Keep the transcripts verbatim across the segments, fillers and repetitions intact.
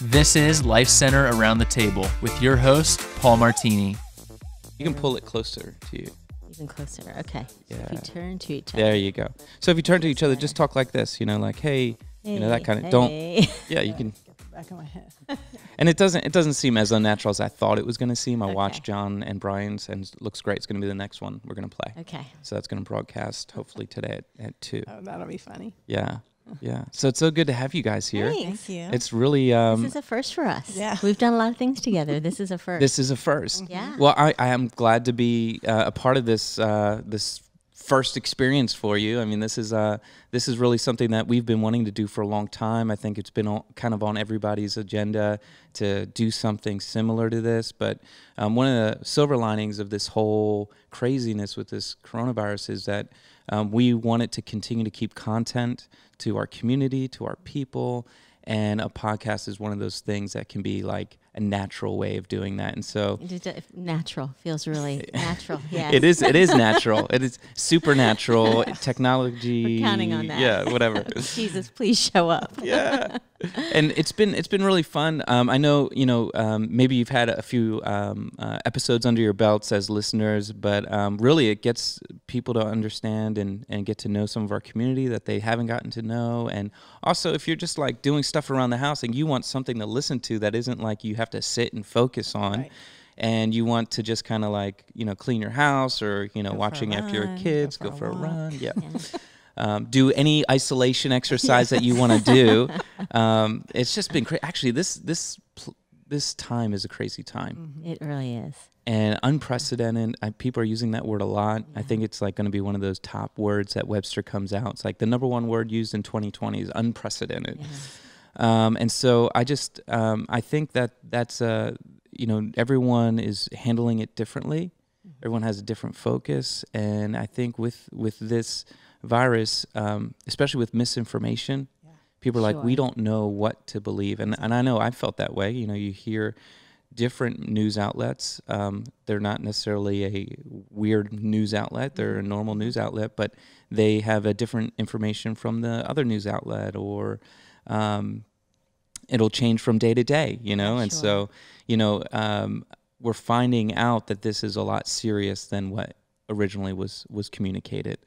This is Life Center Around the Table with your host, Paul Martini. You can pull it closer to you. Even closer. Okay. Yeah. So if you turn to each other. There you go. So if you turn to each other, just talk like this, you know, like, hey, hey you know, that kind of, hey. don't, yeah, you can. Get the back of my head. And it doesn't, it doesn't seem as unnatural as I thought it was going to seem. I Okay. watched John and Brian's and it looks great. It's going to be the next one we're going to play. Okay. So that's going to broadcast hopefully today at, at two. Oh, that'll be funny. Yeah. Yeah. So it's so good to have you guys here. Thanks. Thank you. It's really, um, This is a first for us. Yeah. We've done a lot of things together. This is a first. this is a first. Yeah. Well, I, I am glad to be uh, a part of this uh, this first experience for you. I mean, this is uh, this is really something that we've been wanting to do for a long time. I think it's been all, kind of on everybody's agenda to do something similar to this. But um, one of the silver linings of this whole craziness with this coronavirus is that um, we wanted to continue to keep content to our community, to our people. And a podcast is one of those things that can be like a natural way of doing that. And so Just, uh, natural feels really natural. Yeah. it is, it is natural. It is supernatural technology. We're counting on that. Yeah, whatever. Jesus, please show up. Yeah. And it's been, it's been really fun. Um, I know, you know, um, maybe you've had a few um, uh, episodes under your belts as listeners, but um, really it gets people to understand and, and get to know some of our community that they haven't gotten to know. And also if you're just like doing stuff around the house and you want something to listen to that isn't like you have to sit and focus on, Right. and you want to just kind of like, you know, clean your house or, you know, Go for a watching after your run, kids, go go for for a a walk. run. Yeah. Yeah. Um, do any isolation exercise that you want to do. Um, it's just been crazy. Actually, this, this, pl- this time is a crazy time. It really is. And unprecedented. I, people are using that word a lot. I think it's like going to be one of those top words that Webster comes out. It's like the number one word used in twenty twenty is unprecedented. Yeah. Um, and so I just, um, I think that that's, uh, you know, everyone is handling it differently. Everyone has a different focus. And I think with, with this virus, um, especially with misinformation, Yeah. people are like, we Sure. don't know what to believe. And, and I know I felt that way. You know, you hear different news outlets. Um, they're not necessarily a weird news outlet. They're a normal news outlet, but they have a different information from the other news outlet, or um, it'll change from day to day, you know? Yeah, and sure. so, you know, um, we're finding out that this is a lot serious than what originally was, was communicated.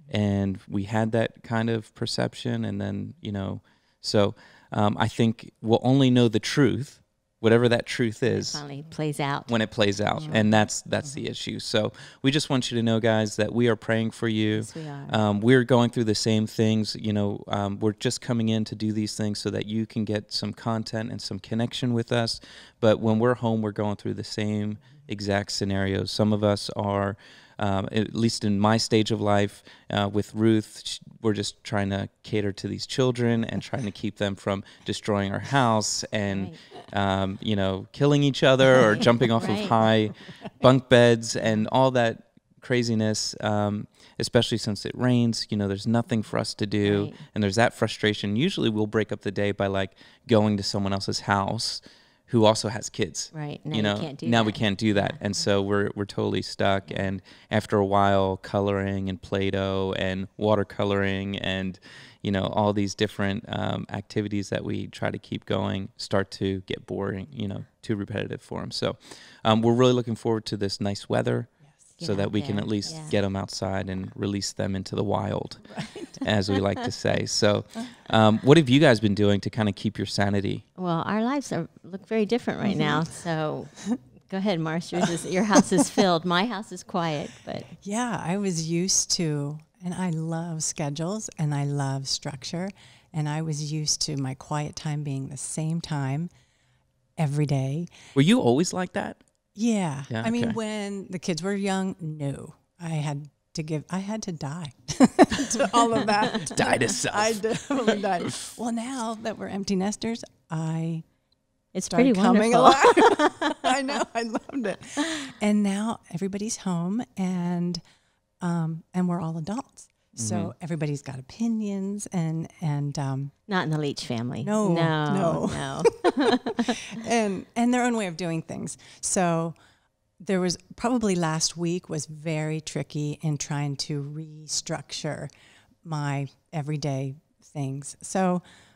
And we had that kind of perception. And then, you know, so um, I think we'll only know the truth, whatever that truth is, Finally plays out. when it plays out. And that's that's the issue. So we just want you to know, guys, that we are praying for you. Yes, we are. Um, we're going through the same things. You know, um, we're just coming in to do these things so that you can get some content and some connection with us. But when we're home, we're going through the same exact scenarios. Some of us are, um, at least in my stage of life, uh, with Ruth, sh- we're just trying to cater to these children and trying to keep them from destroying our house and, um, you know, killing each other or jumping off Right. of high bunk beds and all that craziness, um, especially since it rains. You know, there's nothing for us to do. Right. And there's that frustration. Usually we'll break up the day by like going to someone else's house who also has kids. Right. Now you you know, can't do now that. we can't do that. And so we're we're totally stuck. And after a while, coloring and Play-Doh and watercoloring and, you know, all these different um, activities that we try to keep going start to get boring, you know, too repetitive for them. So um, we're really looking forward to this nice weather. Get So that out we can there. at least Yeah. get them outside and release them into the wild, as we like to say. So, um, what have you guys been doing to kind of keep your sanity? Well, our lives are look very different right Mm-hmm. now. So go ahead, Marce. Yours is, your house is filled. My house is quiet, but Yeah, I was used to, and I love schedules and I love structure. And I was used to my quiet time being the same time every day. Were you always like that? Yeah. Yeah, I mean, okay. when the kids were young, no. I had to give, I had to die to all of that. Die to self. I definitely died. Well, now that we're empty nesters, I it's started pretty coming wonderful. alive. I know, I loved it. And now everybody's home, and um, and we're all adults. So Mm-hmm. everybody's got opinions, and and um, Not in the Leach family. No, no, no. no. and and their own way of doing things. So there was probably last week was very tricky in trying to restructure my everyday things. So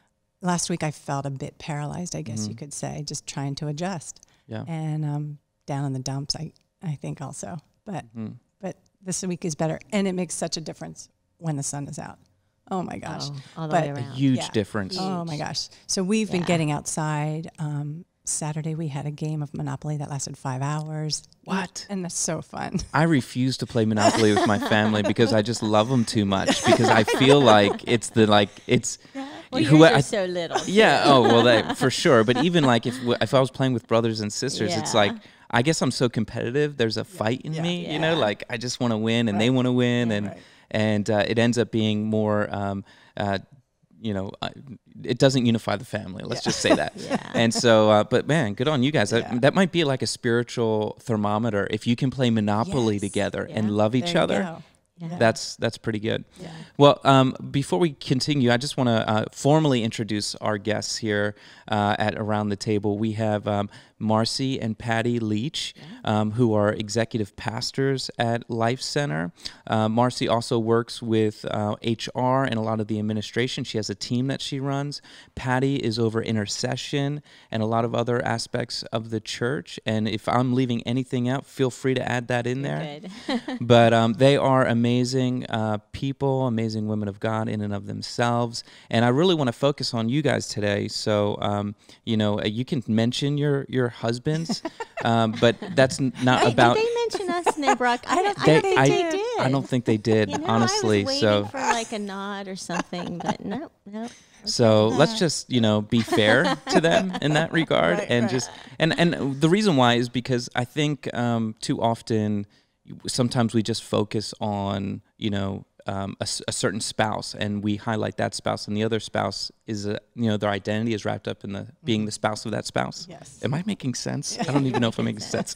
last week I felt a bit paralyzed, I guess Mm-hmm. you could say, just trying to adjust. Yeah. And um, down in the dumps, I, I think also. But Mm. but this week is better. And it makes such a difference when the sun is out. Oh, my gosh. Oh, all the But way A around. huge Yeah. difference. Oh, my gosh. So we've been Yeah. getting outside. Um, Saturday we had a game of Monopoly that lasted five hours. What? And that's so fun. I refuse to play Monopoly with my family because I just love them too much. Because I feel like it's the like it's. Well, who yours I- are so little. Yeah. Oh well, that, for sure. But even like if w- if I was playing with brothers and sisters, it's Yeah. like I guess I'm so competitive. There's a fight in Yeah. me, you know. Yeah. Like I just want to win, and they Right. want to win, Yeah. and Right. and uh, it ends up being more. Um, uh, you know, uh, it doesn't unify the family. Let's Yeah. just say that. Yeah. And so, uh, but man, good on you guys. That, Yeah. that might be like a spiritual thermometer. If you can play Monopoly Yes. together Yeah. and love There each you other, go. Yeah. that's that's pretty good. Yeah. Well, um, before we continue, I just want to uh, formally introduce our guests here uh, at Around the Table. We have um, Marcey and Patty Leach, um, who are executive pastors at Life Center. Uh, Marcey also works with uh, H R and a lot of the administration. She has a team that she runs. Patty is over intercession and a lot of other aspects of the church. And if I'm leaving anything out, feel free to add that in there. Good. But um, they are amazing uh, people, amazing women of God in and of themselves. And I really want to focus on you guys today. So, um, you know, uh, you can mention your your husbands, um, but that's n- not Wait, about. did they mention us and they brought? I don't, I They- don't think I- they did. I don't think they did, You know, honestly. I was waiting So, for like a nod or something, but no, no. so let's just you know be fair to them in that regard, Right, and right. just and and the reason why is because I think um, too often sometimes we just focus on you know um, a, s- a certain spouse and we highlight that spouse, and the other spouse is a, you know their identity is wrapped up in the being the spouse of that spouse. Yes. Am I making sense? I don't even know if I'm making sense.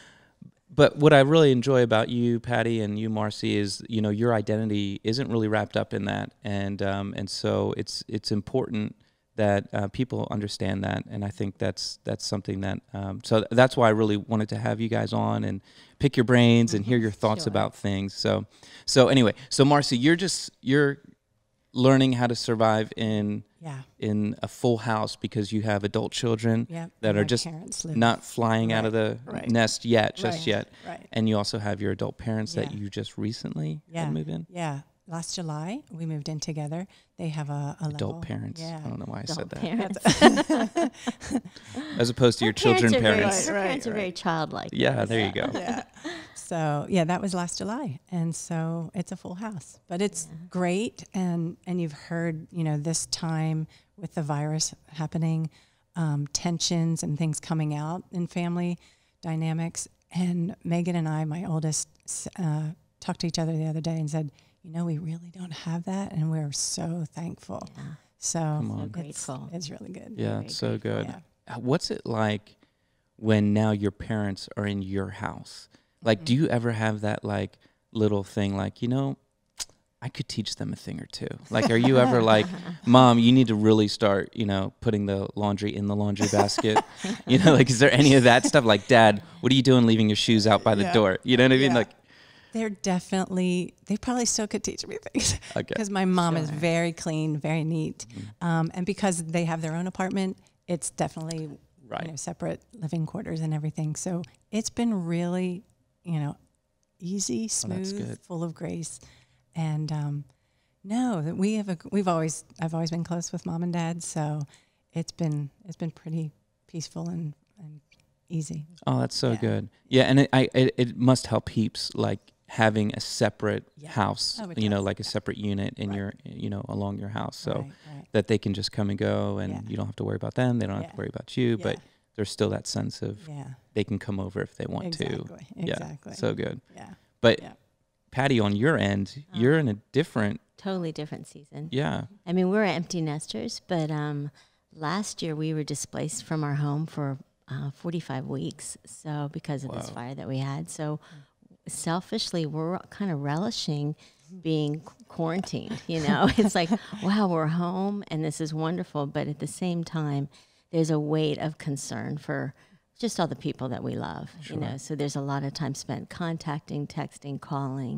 But what I really enjoy about you, Patty, and you, Marcey, is you know your identity isn't really wrapped up in that, and um, and so it's it's important that uh, people understand that, and I think that's that's something that um, so that's why I really wanted to have you guys on and pick your brains and hear your thoughts Sure. about things. So so anyway, so Marcey, you're just you're learning how to survive in Yeah. in a full house because you have adult children Yep. that My are just parents live- not flying out of the Right, right. nest yet, just Right, yet. right. And you also have your adult parents that Yeah. you just recently Yeah. had moved in. Yeah. Last July, we moved in together. They have a, a Adult level- parents. Yeah. I don't know why I said Adult that. parents. As opposed to your Our children are very- parents. our Right, parents are right. very childlike. Yeah, there you go. Yeah. So yeah, that was last July, and so it's a full house. But it's great, and and you've heard, you know, this time with the virus happening, um, tensions and things coming out in family dynamics. And Megan and I, my oldest, s- uh, talked to each other the other day and said, you know, we really don't have that, and we're so thankful. Yeah. So, Come on. So it's, grateful. it's really good. Yeah, Very it's so good. Yeah. Uh, What's it like when now your parents are in your house? Like, do you ever have that like little thing like, you know, I could teach them a thing or two? Like, are you ever like, Mom, you need to really start, you know, putting the laundry in the laundry basket? You know, like, is there any of that stuff? Like, Dad, what are you doing leaving your shoes out by the Yeah. door? You know what I mean? Yeah. Like, They're definitely, they probably still could teach me things. Okay. Because my mom is Sure. very clean, very neat. Um, and because they have their own apartment, it's definitely Right. you know, separate living quarters and everything. So it's been really, you know, easy, Oh, that's smooth, good. full of grace. And um, no, that we have a, we've always, I've always been close with mom and dad. So it's been, it's been pretty peaceful and, and easy. oh, that's so Yeah. good. Yeah, and it, I, it, it must help heaps, like having a separate Yeah. house, Oh, it you know, does. like a separate unit in Right. your, you know, along your house. So Right, right. that they can just come and go and Yeah. you don't have to worry about them. They don't have Yeah. to worry about you, but Yeah. there's still that sense of Yeah, they can come over if they want to. exactly. Yeah, Exactly. so good. Yeah. But Yeah. Patty, on your end, you're in a different, Totally different season. yeah. I mean, we're empty nesters, but um, last year we were displaced from our home for uh, forty-five weeks. So because of this Wow. fire that we had, so selfishly, we're kind of relishing being qu- quarantined. You know, it's like, wow, we're home and this is wonderful. But at the same time, there's a weight of concern for just all the people that we love. You know, so there's a lot of time spent contacting, texting, calling.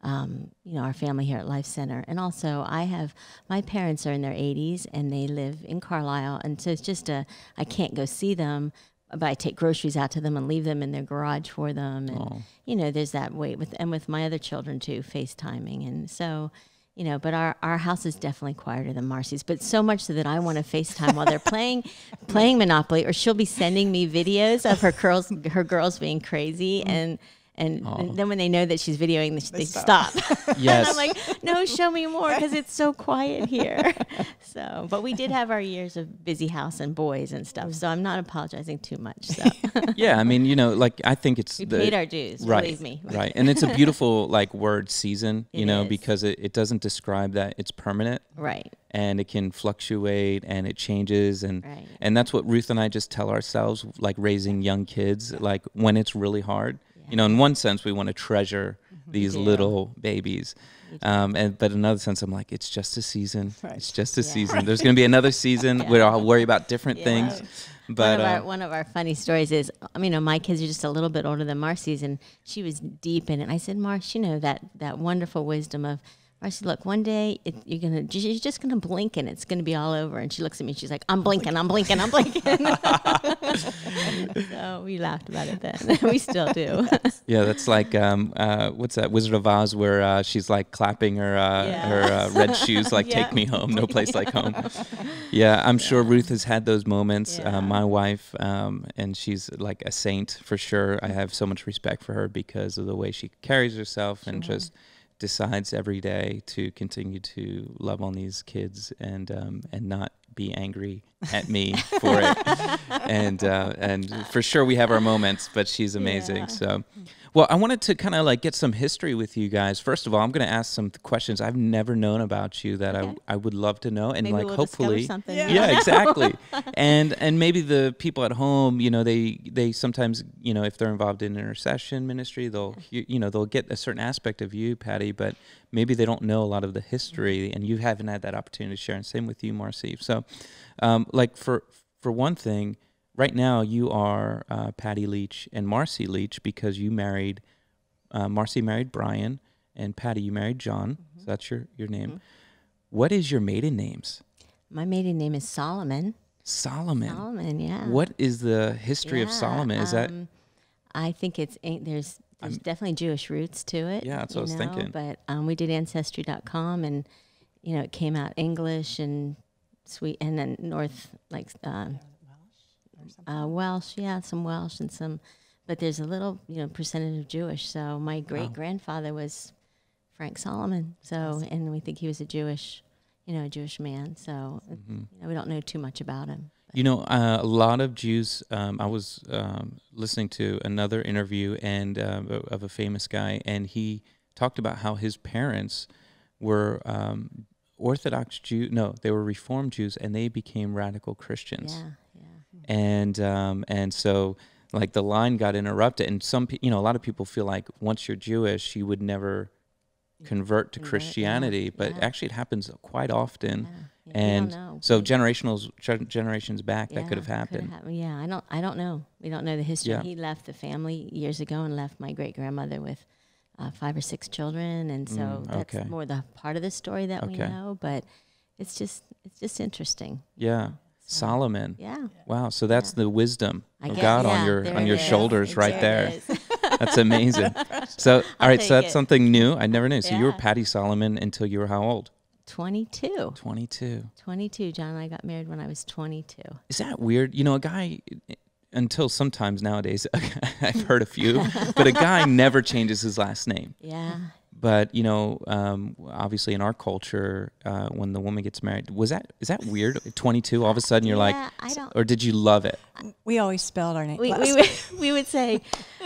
um, you know, our family here at Life Center. And also I have, my parents are in their eighties and they live in Carlisle. And so it's just a, I can't go see them, but I take groceries out to them and leave them in their garage for them. And, oh. you know, there's that way with, and with my other children too, FaceTiming. And so, you know, but our, our house is definitely quieter than Marcy's, but so much so that I want to FaceTime while they're playing, playing Monopoly, or she'll be sending me videos of her girls, her girls being crazy. And, And, oh. and then when they know that she's videoing, they, they stop. stop. Yes. And I'm like, no, show me more, because it's so quiet here. So, but we did have our years of busy house and boys and stuff, so I'm not apologizing too much. So. Yeah, I mean, you know, like I think it's we the, paid our dues. Right, believe me. Right, and it's a beautiful like word season, you it know, is. because it, it doesn't describe that it's permanent. Right. And it can fluctuate and it changes, and right. and that's what Ruth and I just tell ourselves, like raising young kids, like when it's really hard. You know, in one sense, we want to treasure mm-hmm. these yeah. little babies. Um, and but in another sense, I'm like, it's just a season. Right. It's just a yeah. season. Right. There's going to be another season yeah. where I'll worry about different yeah. things. But one of, uh, our, one of our funny stories is, I mean, you know, my kids are just a little bit older than Marcy's, and she was deep in it. And I said, Marcy, you know, that, that wonderful wisdom of, Marcy, look, one day it, you're gonna, you're just gonna blink and it's gonna be all over. And she looks at me, and she's like, "I'm blinking, I'm blinking, I'm blinking." So we laughed about it then. We still do. Yeah, that's like um, uh, what's that, Wizard of Oz, where uh, she's like clapping her uh, yeah. her uh, red shoes, like yeah. "Take me home, no place like home." Yeah, I'm yeah. sure Ruth has had those moments. Yeah. Uh, my wife, um, and she's like a saint for sure. I have so much respect for her because of the way she carries herself sure. and just decides every day to continue to love on these kids and um, and not be angry at me for it. And uh, and for sure we have our moments, but she's amazing. Yeah. So, well, I wanted to kind of like get some history with you guys. First of all, I'm going to ask some th- questions I've never known about you that okay. I I would love to know, and maybe like we'll hopefully, something. Yeah. yeah, exactly. and and maybe the people at home, you know, they they sometimes, you know, if they're involved in intercession ministry, they'll you, you know they'll get a certain aspect of you, Patty, but maybe they don't know a lot of the history, and you haven't had that opportunity to share. And same with you, Marcy. So, um, like for for one thing, right now you are uh, Patty Leach and Marcy Leach because you married. Uh, Marcy married Brian, and Patty, you married John. Mm-hmm. So that's your, your name. Mm-hmm. What is your maiden names? My maiden name is Solomon. Solomon. Solomon, yeah. What is the history yeah, of Solomon? Is um, that? I think it's there's there's I'm, definitely Jewish roots to it. Yeah, that's what I was know, thinking. But um, we did Ancestry dot com, and you know it came out English and sweet, and then North like uh, Welsh, uh, Welsh, yeah, some Welsh and some. But there's a little, you know, percentage of Jewish. So my great grandfather was Frank Solomon. So, and we think he was a Jewish, you know, a Jewish man. So, mm-hmm. you know, we don't know too much about him. But. You know, uh, a lot of Jews. Um, I was um, listening to another interview and uh, of a famous guy, and he talked about how his parents were um, Orthodox Jew. No, they were Reformed Jews, and they became radical Christians. Yeah, yeah. And um, and so. Like the line got interrupted, and some, pe- you know, a lot of people feel like once you're Jewish, you would never convert to convert, Christianity, yeah, but yeah. actually it happens quite often. Yeah, yeah, and so generational generations back, yeah, that could have happened. Ha- yeah, I don't, I don't know. We don't know the history. Yeah. He left the family years ago and left my great grandmother with uh, five or six children, and so mm, that's okay. more the part of the story that okay. we know. But it's just, it's just interesting. Yeah. Solomon. Yeah. Wow. So that's yeah. the wisdom I of get, God yeah, on your on your is. shoulders it's right there. there. That's amazing. So all I'll right, so that's it. something new. I never knew. So yeah. you were Patty Solomon until you were how old? twenty-two. twenty-two. twenty-two. John and I got married when I was twenty-two. Is that weird? You know, a guy until sometimes nowadays I've heard a few, but a guy never changes his last name. Yeah. But you know, um, obviously in our culture, uh, when the woman gets married, was that is that weird? twenty-two, all of a sudden you're yeah, like, I don't, or did you love it? We always spelled our name. We we would, we would say,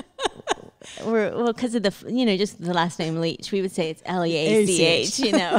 we're, well, because of the you know just the last name Leach, we would say it's L E A C H. You know,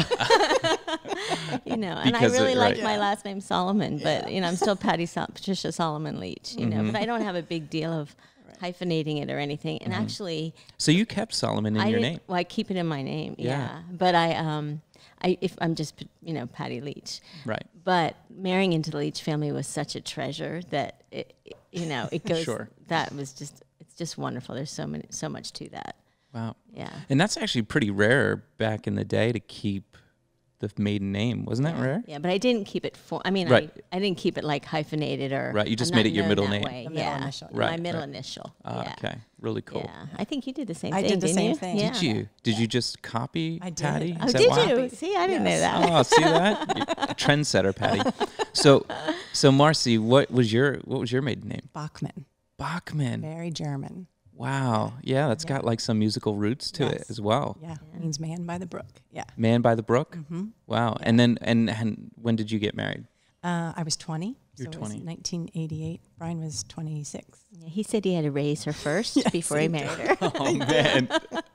you know, and because I really it, like right. my last name Solomon, but you know I'm still Patty Sol- Patricia Solomon Leach. You mm-hmm. know, but I don't have a big deal of hyphenating it or anything, and mm-hmm. actually, so you kept Solomon in I your did, name. Well, I keep it in my name, yeah. yeah. But I, um, I if I'm just you know Patty Leach, right? But marrying into the Leach family was such a treasure that it, it you know, it goes. Sure. That was just it's just wonderful. There's so many so much to that. Wow. Yeah. And that's actually pretty rare back in the day to keep the maiden name. Wasn't that rare? Yeah, but I didn't keep it for. I mean, Right. I, I didn't keep it like hyphenated or. Right, you just I'm made not it your known middle that name. way. The middle yeah. initial. My Right, middle right. initial. Ah, yeah. okay. Really cool. Yeah. I think you did the same I thing. did the didn't same you? thing. Yeah. Did you? Did you just copy I did. Patty? Oh, Is Oh, that did why? you? See, I didn't Yes. know that. Oh, see that? You're a trendsetter, Patty. So, so Marcy, what was your what was your maiden name? Bachman, Bachman. very German. Wow. Yeah, that's got like some musical roots to it Yes. as well. Yeah, means man by the brook. Yeah. Man by the Brook. Mm-hmm. Wow. And then and, and when did you get married? Uh, I was twenty. You're so it was twenty. nineteen eighty-eight. Brian was twenty-six. Yeah, he said he had to raise her first Yes, before he he married her. Oh man.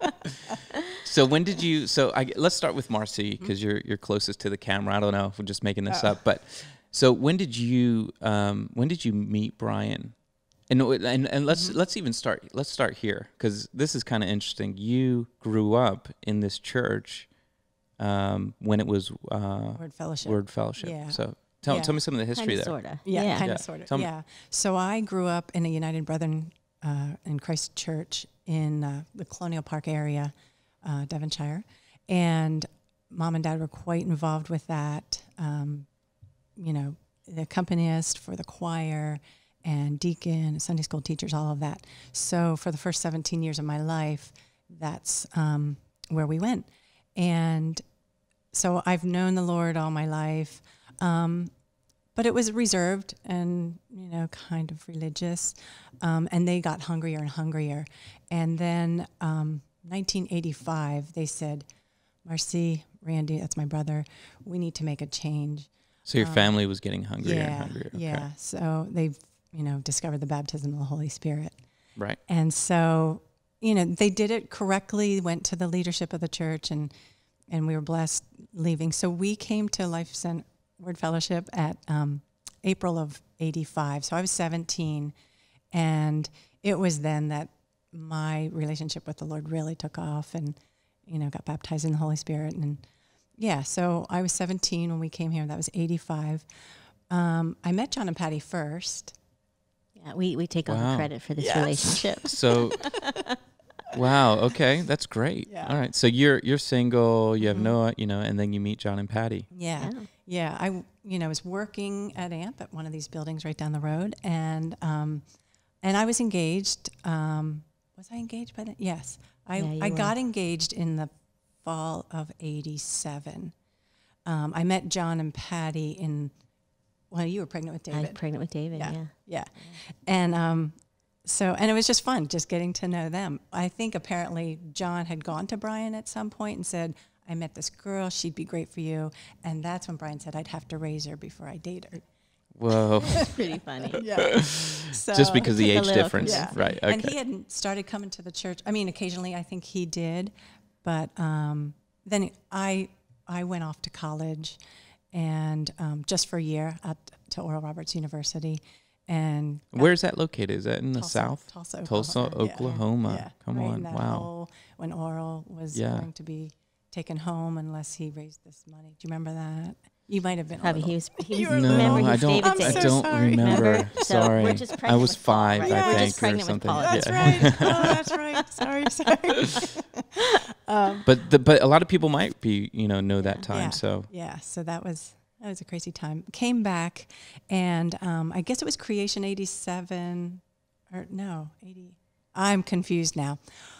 So when did you? So I, let's start with Marcy because you're you're closest to the camera. I don't know if we're just making this Oh. up, but so when did you um, when did you meet Brian? And and, and let's Mm-hmm. let's even start. Let's start here because this is kind of interesting. You grew up in this church um, when it was uh, Word Fellowship. Word Fellowship. Yeah. So tell Yeah. tell me some of the history Kinda, there. sorta. Yeah, Yeah. kind Yeah. of, sort of. Tell me- Yeah. So I grew up in a United Brethren uh, in Christ Church in uh, the Colonial Park area, uh, Devonshire, and mom and dad were quite involved with that. Um, you know, the accompanist for the choir and deacon, Sunday school teachers, all of that. So for the first seventeen years of my life, that's um, where we went. And so I've known the Lord all my life. Um, but it was reserved and, you know, kind of religious. Um, and they got hungrier and hungrier. And then um, nineteen eighty-five, they said, Marcy, Randy, that's my brother, we need to make a change. So your family was getting hungrier yeah, and hungrier. Okay. yeah. So they've, you know, discovered the baptism of the Holy Spirit. Right. And so, you know, they did it correctly, went to the leadership of the church, and and we were blessed leaving. So we came to Life Center Word Fellowship at um, April of eighty-five. So I was seventeen, and it was then that my relationship with the Lord really took off, and, you know, got baptized in the Holy Spirit. And yeah, so I was seventeen when we came here. That was eighty-five. Um, I met John and Patty first. Yeah, we, we take all Wow. the credit for this Yes. relationship. So, wow. Okay, that's great. Yeah. All right. So you're you're single. You have Mhm. no, you know, and then you meet John and Patty. Yeah. Yeah. Yeah. I, you know, was working at A M P at one of these buildings right down the road, and um, and I was engaged. Um, was I engaged by then? Yes. I, Yeah, you I were. got engaged in the fall of eighty-seven. Um, I met John and Patty in, well, you were pregnant with I was David. pregnant with David, Yeah. yeah. Yeah. And um, so, and it was just fun, just getting to know them. I think apparently John had gone to Brian at some point and said, I met this girl, she'd be great for you. And that's when Brian said, I'd have to raise her before I date her. Whoa. Pretty funny. Yeah. So, Just because of the Took a age little difference. yeah. Right. Okay. And he hadn't started coming to the church. I mean, occasionally I think he did, but um, then I I went off to college, and um, just for a year at to Oral Roberts University, and Where is that located? Is that in the Tulsa, South? Tulsa, Tulsa, Oklahoma. Yeah. Oklahoma. Yeah, Come right in on. that Wow. hole when Oral was Yeah. going to be taken home unless he raised this money. Do you remember that? You might have been. a Probably little- he was, he You was were No, remember little. he I was don't. David's I'm I age. so don't sorry. remember. Remember? So Sorry. we're just I pregnant was with Paul, five, right? I We're think, just or pregnant with something. Paul. Yeah. That's right. Oh, that's right. Sorry, sorry. um, But the, but a lot of people might be, you know, know that time. yeah, So yeah. So that was that was a crazy time. Came back, and um, I guess it was Creation eighty-seven, or no, eighty. I'm confused now.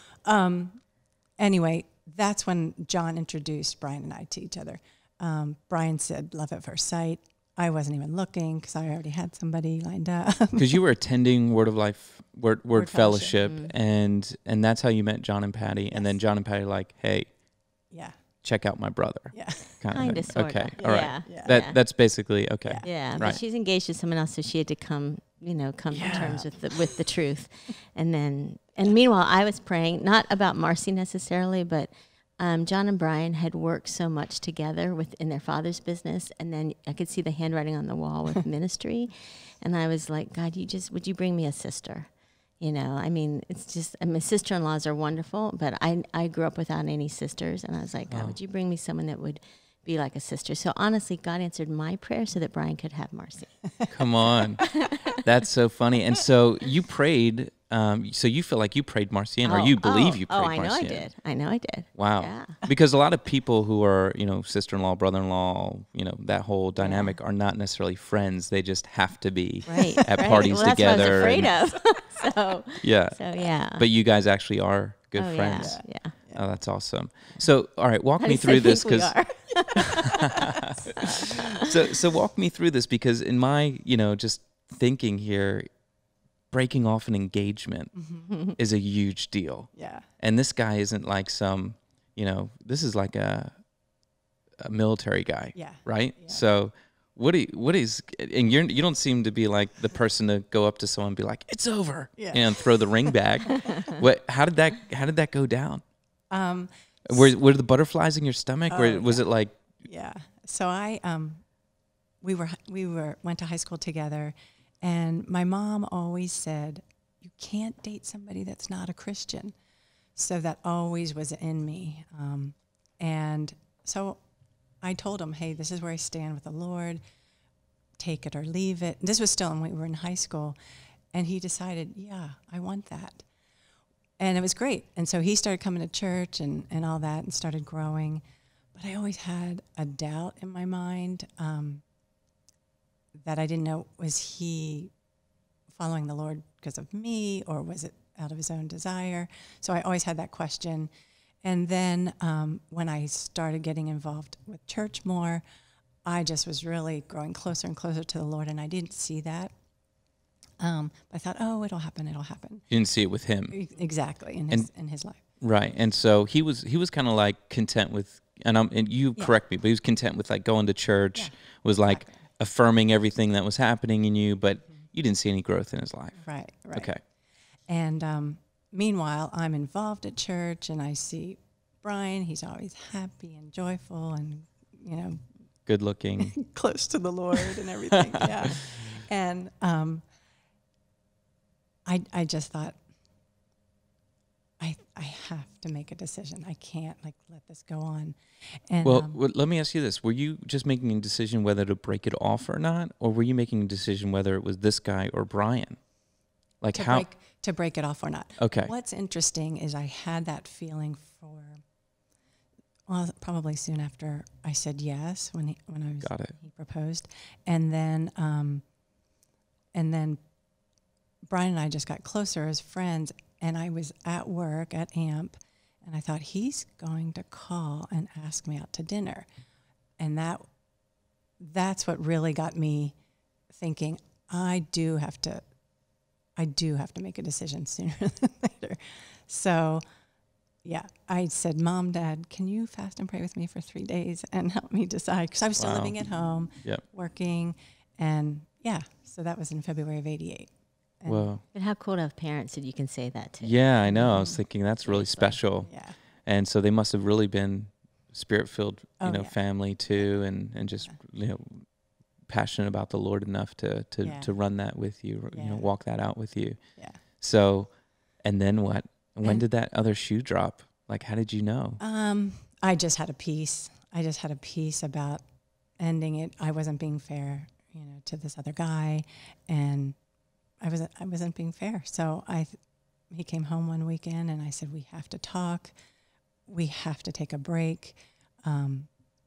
Um, anyway, that's when John introduced Brian and I to each other. Um, Brian said, "Love at first sight." I wasn't even looking because I already had somebody lined up. because you were attending Word of Life, Word, Word, Word Fellowship, Fellowship. and and that's how you met John and Patty. And then Yes. John and Patty like, hey, yeah, check out my brother. yeah, Kind Kinda, of. sorta. Okay. All right. Yeah. yeah. That Yeah. that's basically okay. Yeah. Yeah, Right. but she's engaged to someone else, so she had to come, you know, come Yeah. to terms with the with the truth, and then and meanwhile, I was praying not about Marcy necessarily, but um, John and Brian had worked so much together with in their father's business, and then I could see the handwriting on the wall with ministry, and I was like, God, you just would you bring me a sister? You know, I mean, it's just I mean, sister-in-laws are wonderful, but I I grew up without any sisters, and I was like, God, Oh. would you bring me someone that would be like a sister? So honestly, God answered my prayer so that Brian could have Marcy. Come on. That's so funny. And so you prayed um, so you feel like you prayed Marcey in, or Oh, you believe oh, you prayed Oh, I know Marcey I in? did. I know I did. Wow. Yeah. Because a lot of people who are, you know, sister-in-law, brother-in-law, you know, that whole dynamic Yeah. are not necessarily friends. They just have to be Right. at right. parties well, that's together. what I was afraid and- of. so, Yeah. so yeah. But you guys actually are good oh, friends. Yeah. yeah. Oh, that's awesome. So, all right, walk At me least I through this think we because are. so so walk me through this because in my, you know, just thinking here, breaking off an engagement Mm-hmm. is a huge deal. Yeah. And this guy isn't like some, you know, this is like a a military guy, Yeah. right? Yeah. So what do you, what is and you you don't seem to be like the person to go up to someone and be like, "It's over," Yeah. and throw the ring back. What how did that how did that go down? Um, Were were the butterflies in your stomach? Oh, or was yeah. it like yeah. So I, um, we were, we were, went to high school together, and my mom always said, you can't date somebody that's not a Christian. So that always was in me. Um, and so I told him, hey, this is where I stand with the Lord. Take it or leave it. This was still when we were in high school. And he decided, yeah, I want that. And it was great. And so he started coming to church and, and all that and started growing. But I always had a doubt in my mind um, that I didn't know, was he following the Lord because of me, or was it out of his own desire? So I always had that question. And then um, when I started getting involved with church more, I just was really growing closer and closer to the Lord, and I didn't see that. Um, I thought, oh, it'll happen, it'll happen. you didn't see it with him? E- Exactly, in his, in his life. Right. And so he was he was kind of like content with, and I'm and you Yeah. correct me, but he was content with like going to church, Yeah, was like exactly. affirming everything that was happening in you, but you didn't see any growth in his life. Right, right. Okay. And um, meanwhile, I'm involved at church, and I see Brian. He's always happy and joyful, and you know, Good looking. close to the Lord and everything. Yeah. And um, I I just thought, I I have to make a decision. I can't like let this go on. And Well, um, well, let me ask you this. Were you just making a decision whether to break it off or not? Or were you making a decision whether it was this guy or Brian? Like to how? break to break it off or not. Okay. What's interesting is I had that feeling for, well, probably soon after I said yes when he when I was Got it. he proposed, and then um, and then Brian and I just got closer as friends, and I was at work at A M P, and I thought he's going to call and ask me out to dinner, and that that's what really got me thinking I do have to. I do have to make a decision sooner than later. So, yeah, I said, Mom, Dad, can you fast and pray with me for three days and help me decide? Because I was still Wow. living at home, Yep. working, and yeah, so that was in February of eighty-eight. And Well, But how cool to have parents that you can say that to. yeah, I know. I was thinking that's really Seriously. special. Yeah, And so they must have really been spirit-filled, you Oh, know, yeah. family too, and, and just, you know, passionate about the Lord enough to, to, Yeah. to run that with you, you know, Yeah. walk that out with you. yeah. So, and then what? When And- did that other shoe drop? Like, how did you know? Um, I just had a peace. I just had a peace about ending it. I wasn't being fair, you know, to this other guy, and I wasn't. I wasn't being fair. So I, he came home one weekend, and I said, "We have to talk. We have to take a break. Um,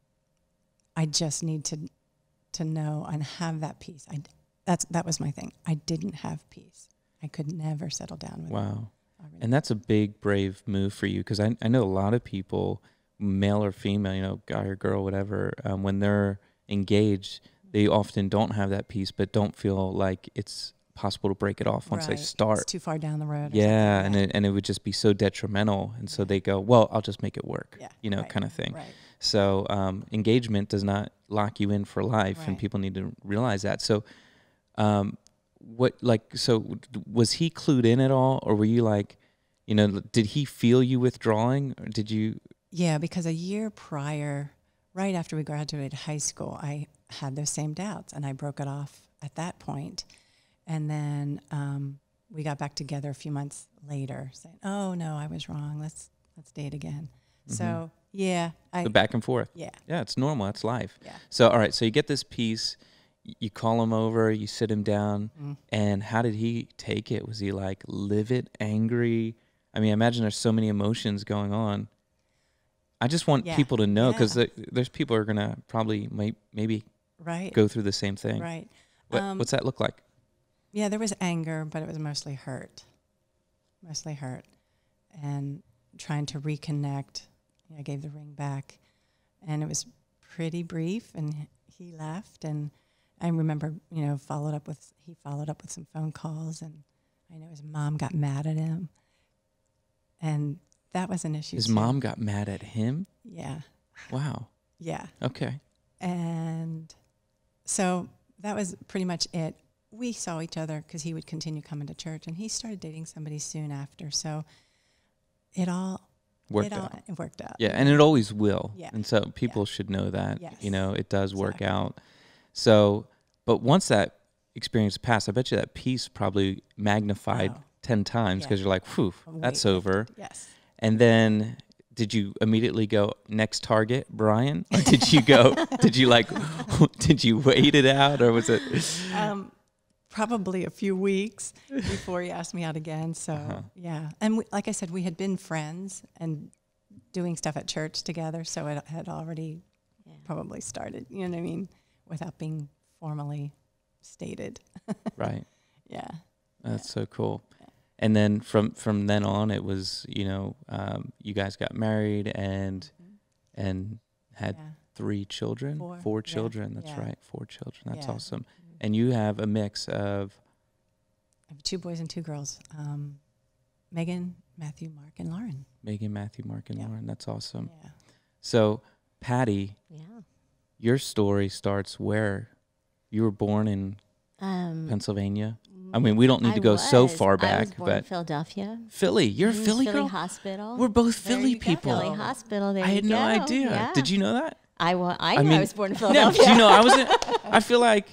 I just need to, to know and have that peace. I, that's that was my thing. I didn't have peace. I could never settle down with. Wow. a And that's a big, brave move for you, because I, I know a lot of people, male or female, you know, guy or girl, whatever, um, when they're engaged, they often don't have that peace, but don't feel like it's possible to break it off once Right. they start. It's too far down the road. or Yeah, something. and it, and it would just be so detrimental, and so they go, well, I'll just make it work, Yeah, you know, right, kind of thing. Right. So um, engagement does not lock you in for life, and Right. people need to realize that. So, um, what like so w- was he clued in at all, or were you like, you know, did he feel you withdrawing, or did you? Yeah, because a year prior, right after we graduated high school, I had those same doubts, and I broke it off at that point. And then um, we got back together a few months later, saying, "Oh no, I was wrong. Let's let's date again." So yeah, I The back and forth. yeah Yeah, it's normal. That's life. yeah So all right, so you get this piece, you call him over, you sit him down, Mm. and how did he take it? Was he like livid, angry? I mean, I imagine there's so many emotions going on. I just want Yeah. people to know, because Yeah. there's people who are gonna probably may, maybe Right. go through the same thing. Right. What, Um, what's that look like? Yeah, there was anger, but it was mostly hurt. Mostly hurt. And trying to reconnect. I gave the ring back. And it was pretty brief, and he left. And I remember, you know, followed up with, he followed up with some phone calls, and I know his mom got mad at him. And that was an issue. His too. mom got mad at him? Yeah. Wow. Yeah. Okay. And so that was pretty much it. We saw each other because he would continue coming to church, and he started dating somebody soon after. So it all Worked it all out. it worked out. Yeah, and it always will. Yeah. And so people Yeah. should know that. Yes. You know, it does work Exactly. out. So, but once that experience passed, I bet you that peace probably magnified Oh. ten times, Yeah. because you're like, whew, Way that's lifted. over. Yes. And then did you immediately go, next target, Brian? Or did you go, did you like, did you wait it out, or was it? Um, probably a few weeks before he asked me out again. So Uh-huh. yeah, and we, like I said, we had been friends and doing stuff at church together, so it had already Yeah. probably started. You know what I mean? Without being formally stated. Right. Yeah. That's so cool. And then from, from then on, it was, you know, um, you guys got married and, and had Yeah. three children, Four, yeah, children. That's yeah. right. Four children. That's Yeah. awesome. And you have a mix of, I have two boys and two girls. Um, Megan, Matthew, Mark, and Lauren. Megan, Matthew, Mark, and Yeah. Lauren. That's awesome. Yeah. So, Patty, Yeah. your story starts where? You were born in Um, Pennsylvania. I mean, we don't need I to go so was. far I was back, born in but Philadelphia. Philly. You're a Mhm, Philly Philly girl. Hospital. We're both There Philly you go. people. Philly Hospital. There I had you no go. idea. Yeah. Did you know that? I, wa- I, I knew mean, I was born in No, Philadelphia. do you know I wasn't? I feel like,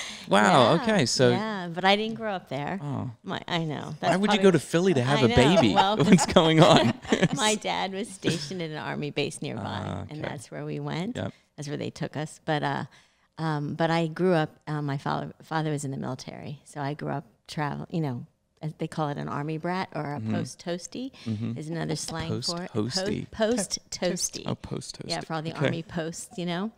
wow. Yeah, Okay, so yeah, but I didn't grow up there. oh, My, I know. why That's would you probably- go to Philly to have I a know. baby? Well, What's going on? My dad was stationed at an army base nearby, Ah, and okay. that's where we went. Yep. That's where they took us. But uh, um, but I grew up. Uh, my father father was in the military, so I grew up travel. You know, as they call it an army brat or a Mhm. post toasty Mhm. is another slang for it. Post-toasty. Post toasty. Oh, post toasty. Yeah, for all the Okay. army posts, you know.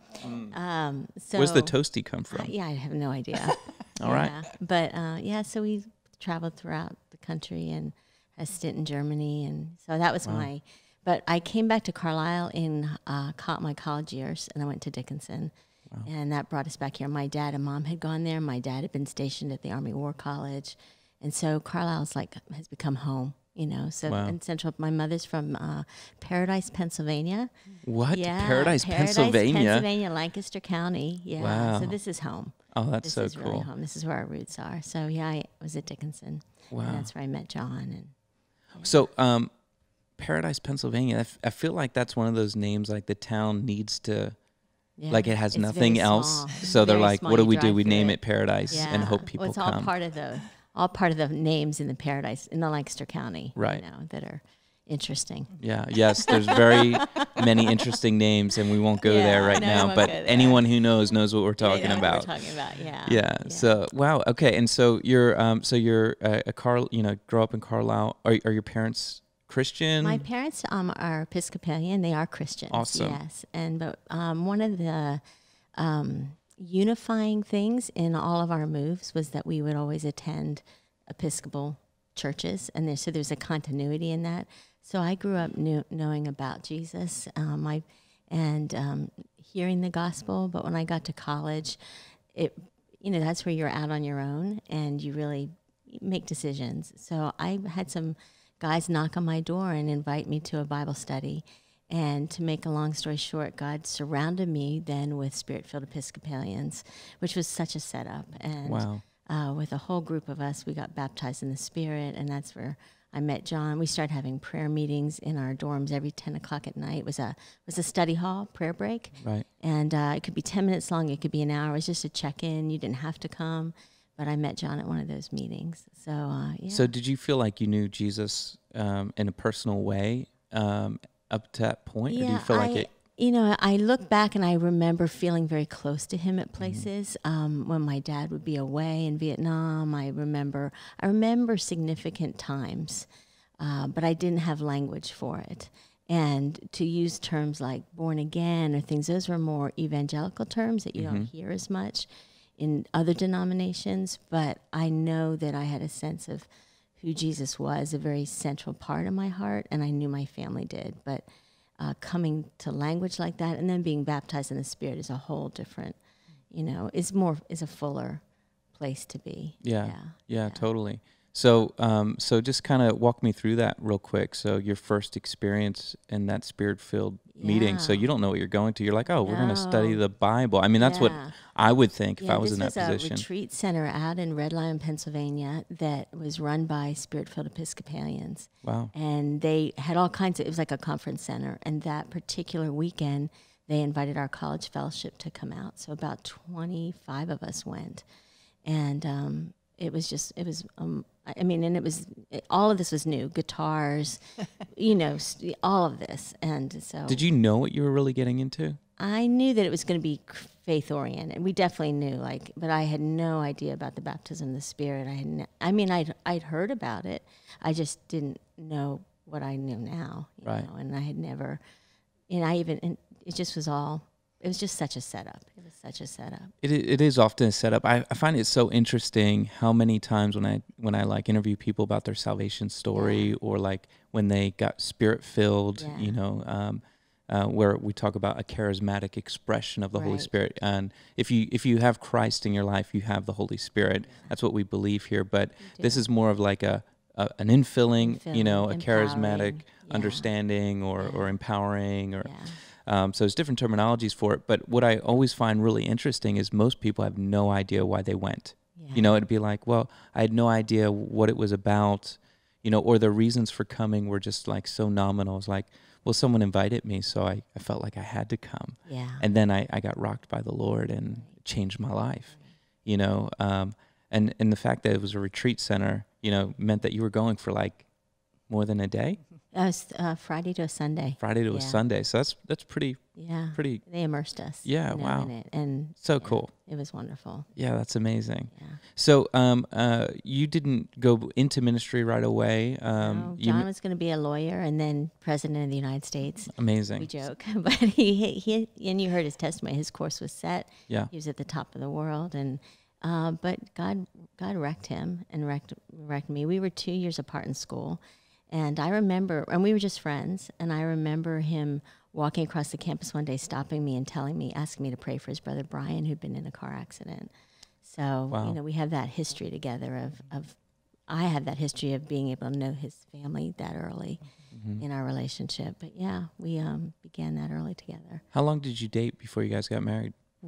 Um, so Where's the toasty come from? Uh, yeah, I have no idea. All right. Yeah. But uh, yeah, so we traveled throughout the country and a stint in Germany, and so that was Wow. my. But I came back to Carlisle in uh, co- my college years, and I went to Dickinson, Wow. and that brought us back here. My dad and mom had gone there. My dad had been stationed at the Army War College, and so Carlisle's like has become home. You know, so Wow. in Central. My mother's from uh, Paradise, Pennsylvania. What? Yeah, Paradise, Pennsylvania? Pennsylvania, Lancaster County. Yeah, Wow. so this is home. Oh, that's This so is really cool. home. This is where our roots are. So yeah, I was at Dickinson. Wow. And that's where I met John. And So, um, Paradise, Pennsylvania. I, f- I feel like that's one of those names like the town needs to, yeah, like it has it's nothing very else. small. It's So they're very like, small. what do You we do? drive We through name it. it Paradise Yeah. and hope people well, it's all come. part of the all part of the names in the Paradise in the Lancaster County. Right. You know, that are interesting. Yeah. Yes. There's very many interesting names, and we won't go there Yeah, right no, we now. won't But go there. anyone who knows knows what we're They talking know what about. We're talking about. Yeah. Yeah. So wow. Okay. And so you're um so you're a, a Car you know grow up in Carlisle. Are are your parents Christian? My parents um, are Episcopalian. They are Christians. Awesome. Yes, and but um, one of the um, unifying things in all of our moves was that we would always attend Episcopal churches, and there, so there's a continuity in that. So I grew up knew, knowing about Jesus, um, I, and um, hearing the gospel. But when I got to college, it you know that's where you're out on your own and you really make decisions. So I had some guys knock on my door and invite me to a Bible study. And to make a long story short, God surrounded me then with Spirit-filled Episcopalians, which was such a setup. And Wow. uh, with a whole group of us, we got baptized in the Spirit, and that's where I met John. We started having prayer meetings in our dorms every ten o'clock at night. It was a it was a study hall prayer break, Right. and uh, it could be ten minutes long. It could be an hour. It was just a check-in. You didn't have to come, but I met John at one of those meetings. So uh, yeah. So did you feel like you knew Jesus um, in a personal way um, up to that point, or do you feel like I, it? You know, I look back and I remember feeling very close to him at places. Mm-hmm. Um, when my dad would be away in Vietnam, I remember, I remember significant times, uh, but I didn't have language for it. And to use terms like born again or things, those were more evangelical terms that you mm-hmm. don't hear as much in other denominations. But I know that I had a sense of who Jesus was, a very central part of my heart, and I knew my family did. But Uh, coming to language like that, and then being baptized in the Spirit is a whole different, you know, is more is a fuller place to be. Yeah, yeah, yeah, yeah. Totally. So, um, so just kind of walk me through that real quick. So, your first experience in that Spirit-filled yeah. meeting. So you don't know what you're going to. You're like, oh, no. we're going to study the Bible. I mean, that's yeah. what I would think yeah, if I was in that position. This was a retreat center out in Red Lion, Pennsylvania, that was run by Spirit-filled Episcopalians. Wow! And they had all kinds of. It was like a conference center. And that particular weekend, they invited our college fellowship to come out. So about twenty-five of us went, and um, it was just it was. Um, I mean, and it was, it, all of this was new, guitars, you know, all of this. And so. Did you know what you were really getting into? I knew that it was going to be faith oriented. We definitely knew, like, but I had no idea about the baptism of the Spirit. I had, ne- I mean, I'd, I'd heard about it. I just didn't know what I knew now, you right. know, and I had never, and I even, and it just was all, it was just such a setup. It was such a setup. It it is often a setup. I, I find it so interesting how many times when I when I like interview people about their salvation story yeah. or like when they got Spirit filled, yeah. you know, um, uh, where we talk about a charismatic expression of the right. Holy Spirit. And if you if you have Christ in your life, you have the Holy Spirit. Yeah. That's what we believe here. But this is more of like a, a an infilling, infilling, you know, a charismatic yeah. understanding or yeah. or empowering or. Yeah. Um, so there's different terminologies for it, but what I always find really interesting is most people have no idea why they went. Yeah. You know, it'd be like, well, I had no idea what it was about, you know, or the reasons for coming were just like so nominal. It's like, well, someone invited me, so I, I felt like I had to come. Yeah. And then I, I got rocked by the Lord and right. changed my life, right. you know. Um, and, and the fact that it was a retreat center, you know, meant that you were going for like more than a day. Uh, uh, Friday to a Sunday. Friday to yeah. a Sunday. So that's that's pretty. Yeah. Pretty. They immersed us. Yeah. You know, wow. in it. And so yeah, cool. It was wonderful. Yeah, that's amazing. Yeah. So, um, uh, you didn't go into ministry right away. Um, no, John you, was going to be a lawyer and then president of the United States. Amazing. We joke, but he he and you heard his testimony. His course was set. Yeah. He was at the top of the world, and uh, but God God wrecked him and wrecked wrecked me. We were two years apart in school. And I remember, and we were just friends, and I remember him walking across the campus one day, stopping me and telling me, asking me to pray for his brother Brian, who'd been in a car accident. So, wow. you know, we have that history together of, of, I have that history of being able to know his family that early mm-hmm. in our relationship. But yeah, we um, began that early together. How long did you date before you guys got married?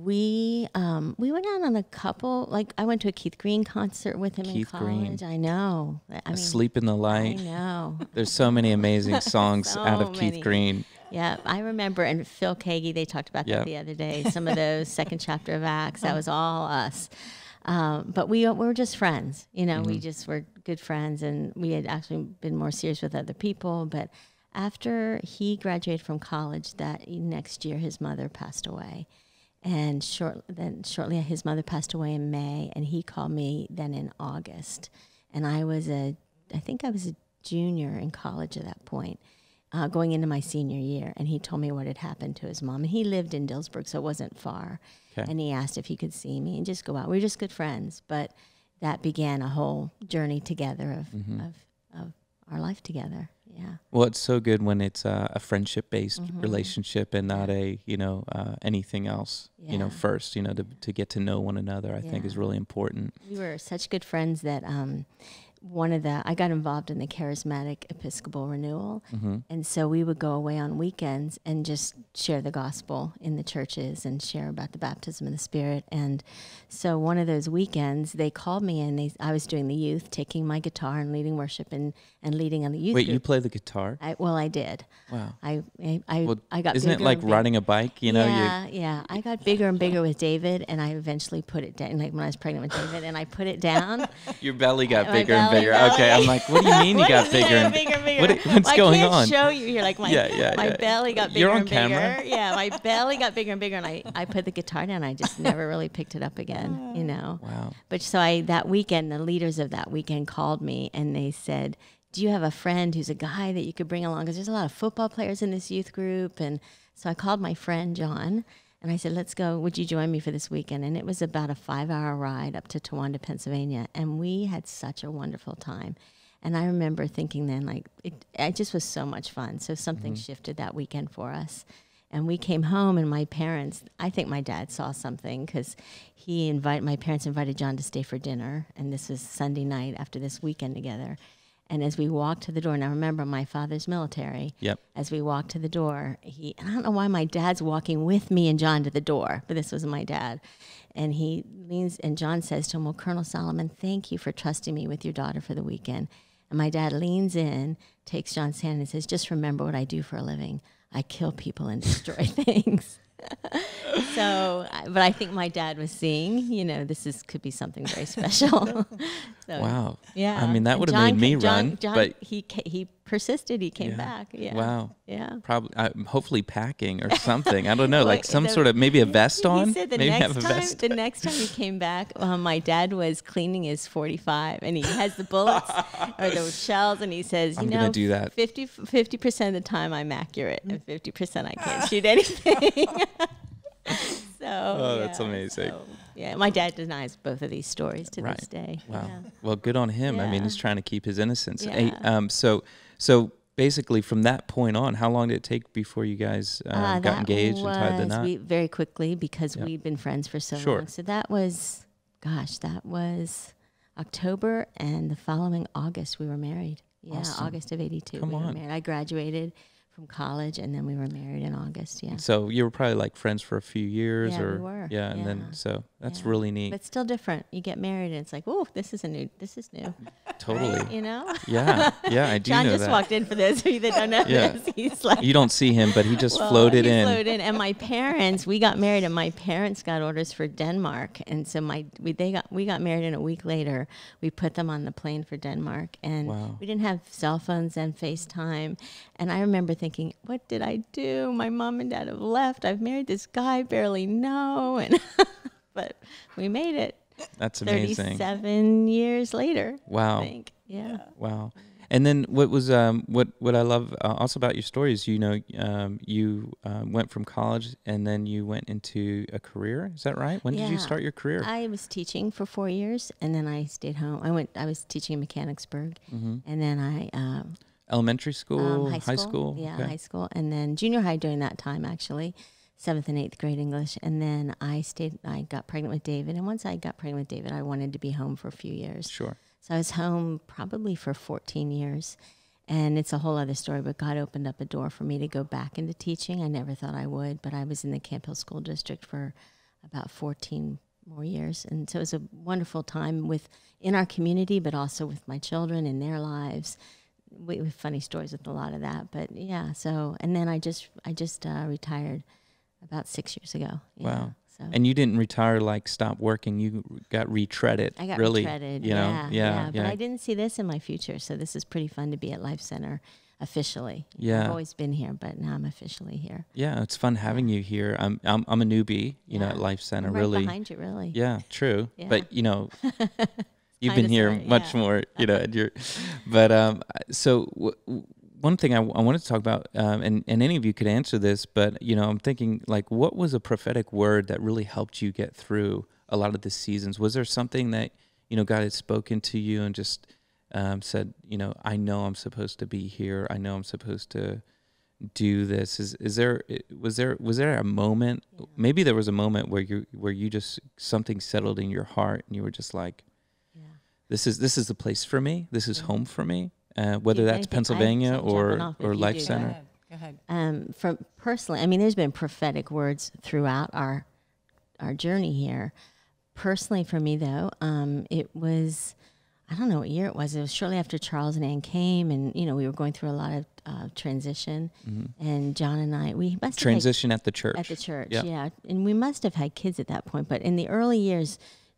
We um, we went out on a couple, like I went to a Keith Green concert with him Keith in college. Green. I know. I mean, Asleep in the Light. I know. There's so many amazing songs so out of many. Keith Green. Yeah, I remember, and Phil Kagi, they talked about yep. that the other day, some of those second chapter of Acts, that was all us. Um, but we, we were just friends, you know, mm-hmm. we just were good friends, and we had actually been more serious with other people. But after he graduated from college, that next year his mother passed away. And short, then shortly his mother passed away in May, and he called me then in August. And I was a, I think I was a junior in college at that point, uh, going into my senior year. And he told me what had happened to his mom. And he lived in Dillsburg, so it wasn't far. Okay. And he asked if he could see me and just go out. We were just good friends, but that began a whole journey together of mm-hmm. of, of our life together. Yeah. Well, it's so good when it's uh, a friendship-based mm-hmm. relationship and not a, you know, uh, anything else, yeah. you know, first, you know, to to get to know one another, I yeah. think is really important. We were such good friends that um, one of the, I got involved in the Charismatic Episcopal Renewal. Mm-hmm. And so we would go away on weekends and just share the gospel in the churches and share about the baptism of the Spirit. And so one of those weekends, they called me and they, I was doing the youth, taking my guitar and leading worship and, and leading on the youth Wait, group. You play the guitar? I, well, I did. Wow. I I, I, well, I got Isn't bigger it like and riding a bike? You know, yeah, you yeah. I got bigger and bigger with David, and I eventually put it down, like when I was pregnant with David, and I put it down. Your belly got My bigger belly and bigger. belly. Okay, I'm like, what do you mean you What got is bigger? it? And, bigger, bigger. What, what's well, going I can't on? show you. You're like my Yeah, yeah, my yeah. belly got bigger You're on and bigger. camera. Yeah, my belly got bigger and bigger, and I, I put the guitar down. I just never really picked it up again. You know. Wow. But so I that weekend, the leaders of that weekend called me and they said, "Do you have a friend who's a guy that you could bring along? Because there's a lot of football players in this youth group." And so I called my friend John. And I said, let's go. Would you join me for this weekend? And it was about a five-hour ride up to Towanda, Pennsylvania. And we had such a wonderful time. And I remember thinking then, like, it, it just was so much fun. So something mm-hmm. shifted that weekend for us. And we came home, and my parents, I think my dad saw something because he invited, my parents invited John to stay for dinner. And this was Sunday night after this weekend together. And as we walked to the door, now remember, my father's military. Yep. As we walked to the door, he, I don't know why my dad's walking with me and John to the door, but this was my dad. And he leans, and John says to him, well, Colonel Solomon, thank you for trusting me with your daughter for the weekend. And my dad leans in, takes John's hand and says, just remember what I do for a living. I kill people and destroy things. So, but I think my dad was seeing, you know, this is could be something very special. So, wow. Yeah. I mean, that would have made me John, run. John, but he he persisted. He came yeah. back. Yeah. Wow. Yeah. Probably, uh, hopefully packing or something. I don't know, Well, like some the, sort of maybe a vest he on. Said the maybe next have a time, vest. the next time he came back, um, my dad was cleaning his forty-five, and he has the bullets or the shells, and he says, "You I'm know, gonna do that. fifty percent of the time I'm accurate, and fifty percent I can't shoot anything." So, oh, that's yeah, amazing. So, yeah, my dad denies both of these stories to right. this day. Wow. Yeah. Well, good on him. Yeah. I mean, he's trying to keep his innocence. Yeah. Hey, um, so, so basically, from that point on, how long did it take before you guys um, Uh, got engaged and tied the was knot? we, very quickly because Yep. we've been friends for so Sure. long. So that was, gosh, that was October, and the following August we were married. Yeah, Awesome. August of eighty-two Come we were on. married. I graduated from college, and then we were married in August. Yeah. So you were probably like friends for a few years, Yeah, we or were. yeah, and Yeah. then so that's Yeah. really neat. But still different. You get married, and it's like, oh, this is a new, this is new. Totally. Right? You know? Yeah, yeah, I do John know just that. walked in for those of you that don't know Yeah. this. He's like, You don't see him, but he just well, floated he in. floated in. And my parents, we got married, and my parents got orders for Denmark, and so my we they got we got married, and a week later we put them on the plane for Denmark, and Wow. we didn't have cell phones and FaceTime, and I remember thinking, what did I do? My mom and dad have left. I've married this guy I barely know, and but we made it. That's amazing. Thirty-seven years later. Wow. I think. Yeah. Wow. And then what was um what what I love uh, also about your story is, you know, um you uh, went from college and then you went into a career. Is that right? When did you Yeah. start your career? I was teaching for four years, and then I stayed home. I went. I was teaching in Mechanicsburg, mm-hmm. and then I um, Elementary school, um, high, high school. school. Yeah, Okay. high school, and then junior high during that time, actually, seventh and eighth grade English, and then I stayed. I got pregnant with David, and once I got pregnant with David, I wanted to be home for a few years. Sure. So I was home probably for fourteen years, and it's a whole other story. But God opened up a door for me to go back into teaching. I never thought I would, but I was in the Camp Hill School District for about fourteen more years, and so it was a wonderful time with in our community, but also with my children and their lives. We have funny stories with a lot of that, but yeah. So and then I just I just uh, retired about six years ago. Yeah, Wow. So. And you didn't retire, like stop working. You got retreaded. I got really, retreaded. You know? Yeah, yeah, yeah. yeah. But I didn't see this in my future, so this is pretty fun to be at Life Center officially. Yeah. I've always been here, but now I'm officially here. Yeah, it's fun having you here. I'm I'm I'm a newbie, you know, Yeah. at Life Center. I'm right really. behind you, really. Yeah, true. Yeah. But you know, you've Kinda been here sorta, much yeah. more, you know. And you're, but um, so w- w- one thing I, w- I wanted to talk about, um, and and any of you could answer this, but you know, I'm thinking like, what was a prophetic word that really helped you get through a lot of the seasons? Was there something that you know God had spoken to you and just um, said, you know, I know I'm supposed to be here. I know I'm supposed to do this. Is is there was there was there a moment? Yeah. Maybe there was a moment where you where you just something settled in your heart and you were just like, Yeah. this is this is the place for me. This is Yeah. home for me. Uh, whether You- that's anything- Pennsylvania I'm jumping or off if or you Life do. Go Center. ahead. Go ahead. Um, from personally, I mean, there's been prophetic words throughout our our journey here. Personally, for me though, um, it was I don't know what year it was. It was shortly after Charles and Ann came, and you know we were going through a lot of uh, transition. Mm-hmm. And John and I, we must have had Transition at the church. at the church, Yep. yeah. And we must have had kids at that point. But in the early years,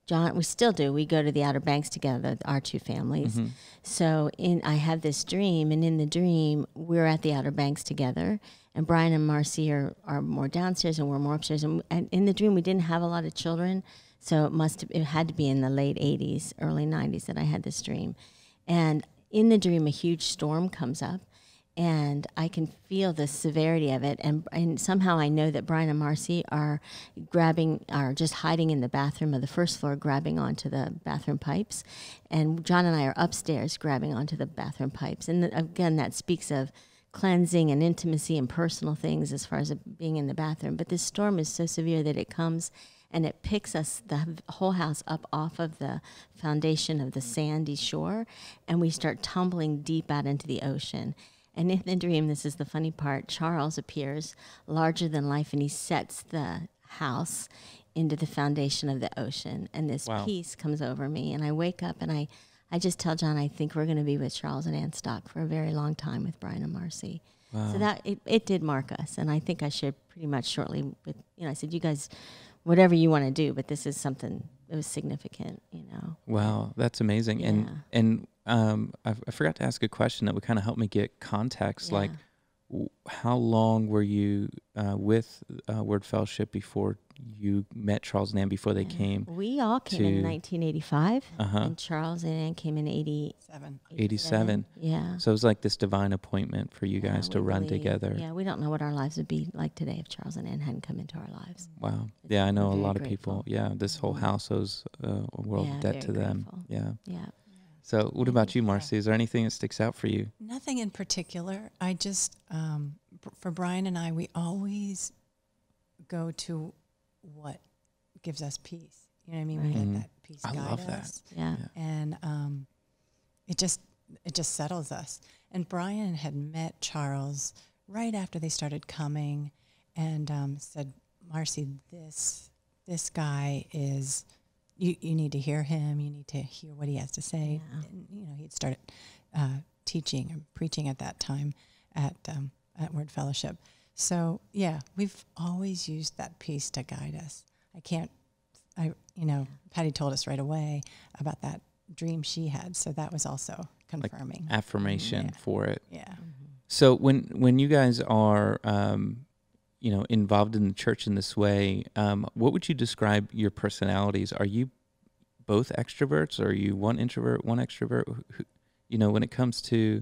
John, we still do. We go to the Outer Banks together, our two families. Mm-hmm. So in I have this dream, and in the dream, we're at the Outer Banks together, and Brian and Marcy are, are more downstairs, and we're more upstairs. And, and in the dream, we didn't have a lot of children, so it must have, it had to be in the late eighties, early nineties that I had this dream. And in the dream, a huge storm comes up, and I can feel the severity of it. And, and somehow I know that Brian and Marcy are grabbing, are just hiding in the bathroom of the first floor, grabbing onto the bathroom pipes. And John and I are upstairs grabbing onto the bathroom pipes. And the, again, that speaks of cleansing and intimacy and personal things as far as being in the bathroom. But this storm is so severe that it comes and it picks us, the whole house, up off of the foundation of the sandy shore, and we start tumbling deep out into the ocean. And in the dream, this is the funny part, Charles appears larger than life, and he sets the house into the foundation of the ocean. And this Wow. peace comes over me, and I wake up, and I, I just tell John, I think we're going to be with Charles and Ann Stock for a very long time with Brian and Marcy. Wow. So that, it, it did mark us, and I think I shared pretty much shortly with, you know, I said, you guys, whatever you want to do, but this is something that was significant, you know. Wow, that's amazing. Yeah. And and um, I, I forgot to ask a question that would kind of help me get context. Yeah. Like, w- how long were you uh, with uh, Word Fellowship before you met Charles and Ann, before they came? We all came to- in nineteen eighty-five, Uh-huh. and Charles and Ann came in eighty, Seven. eighty-seven. Yeah. So it was like this divine appointment for you Yeah, guys to we run believe- together. Yeah, we don't know what our lives would be like today if Charles and Ann hadn't come into our lives. Wow. It's- Yeah, I know we're a very lot of grateful. people. Yeah, this whole Mhm. house owes uh, a world Yeah, of debt very to them. grateful. Yeah. Yeah. So what about you, Marcy? Is there anything that sticks out for you? Nothing in particular. I just, um, b- for Brian and I, we always go to what gives us peace. You know what I mean? Right. We Mhm. let that peace I guide love that. us. Yeah. Yeah. And um, it just it just settles us. And Brian had met Charles right after they started coming, and um, said, "Marcy, this this guy is you. You need to hear him. You need to hear what he has to say." Yeah. And, you know, he'd started uh, teaching and preaching at that time at um, at Word Fellowship. So yeah, we've always used that peace to guide us. I can't. I you know, Patty told us right away about that dream she had, so that was also confirming. Affirmation Yeah. for it. Yeah. So when when you guys are, um, you know, involved in the church in this way, um, what would you describe your personalities? Are you both extroverts, or are you one introvert, one extrovert? Who, you know, when it comes to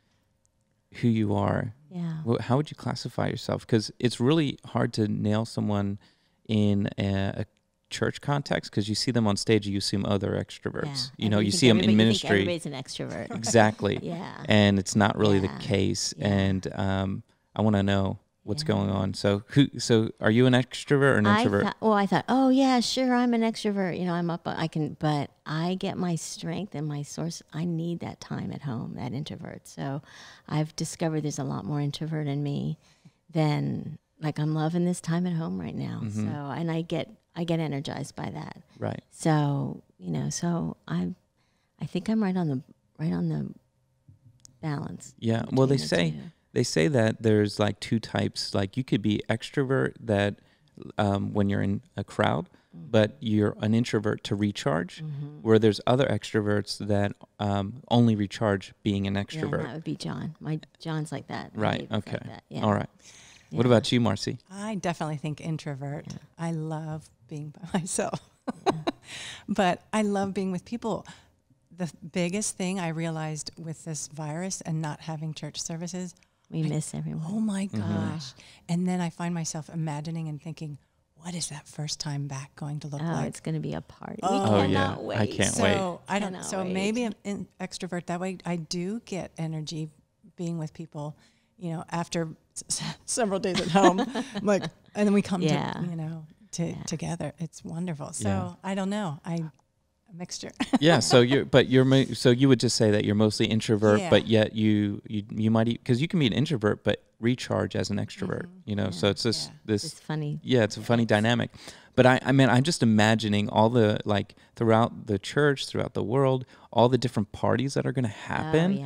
who you are, Yeah. wh- how would you classify yourself? Because it's really hard to nail someone in a, a church context, because you see them on stage, you assume, oh, they're extroverts. Yeah. You know, And you think see them everybody- in you ministry. think everybody's an extrovert. Exactly. Yeah. And it's not really Yeah. the case. Yeah. And um, I want to know what's Yeah. going on. So, who? So, are you an extrovert or an I introvert? thought, well, I thought, oh yeah, sure, I'm an extrovert. You know, I'm up, I can, but I get my strength and my source. I need that time at home, that introvert. So, I've discovered there's a lot more introvert in me than like I'm loving this time at home right now. Mhm. So, and I get, I get energized by that. Right. So, you know, so I, I think I'm right on the, right on the balance. Yeah. Well, they between the say two. they say that there's like two types. Like you could be extrovert that um, when you're in a crowd, but you're an introvert to recharge. Mhm. Where there's other extroverts that um, only recharge being an Yeah, and extrovert. that would be John. My John's like that. My Right. neighbor's Okay. Like that. Yeah. All right. What Yeah. about you, Marcy? I definitely think introvert. Yeah. I love being by myself. But I love being with people. The biggest thing I realized with this virus and not having church services, We I- miss everyone. oh my Mhm. gosh. And then I find myself imagining and thinking, what is that first time back going to look Oh, like? it's going to be a party. Oh, we Oh, cannot yeah. wait. I can't so wait. I don't. Cannot So wait. maybe I'm an extrovert that way. I do get energy being with people. You know, after s- several days at home, I'm like, and then we come Yeah. to you know to Yeah. together. It's wonderful. So Yeah. I don't know. I a mixture. Yeah. So you're, but you're, mo- so you would just say that you're mostly introvert, Yeah. but yet you, you, you might, because you can be an introvert, but recharge as an extrovert, Mhm. you know? Yeah. So it's this, Yeah. this, It's funny. yeah, it's a funny dynamic. But I, I mean, I'm just imagining all the, like throughout the church, throughout the world, all the different parties that are going to happen. Oh, yeah.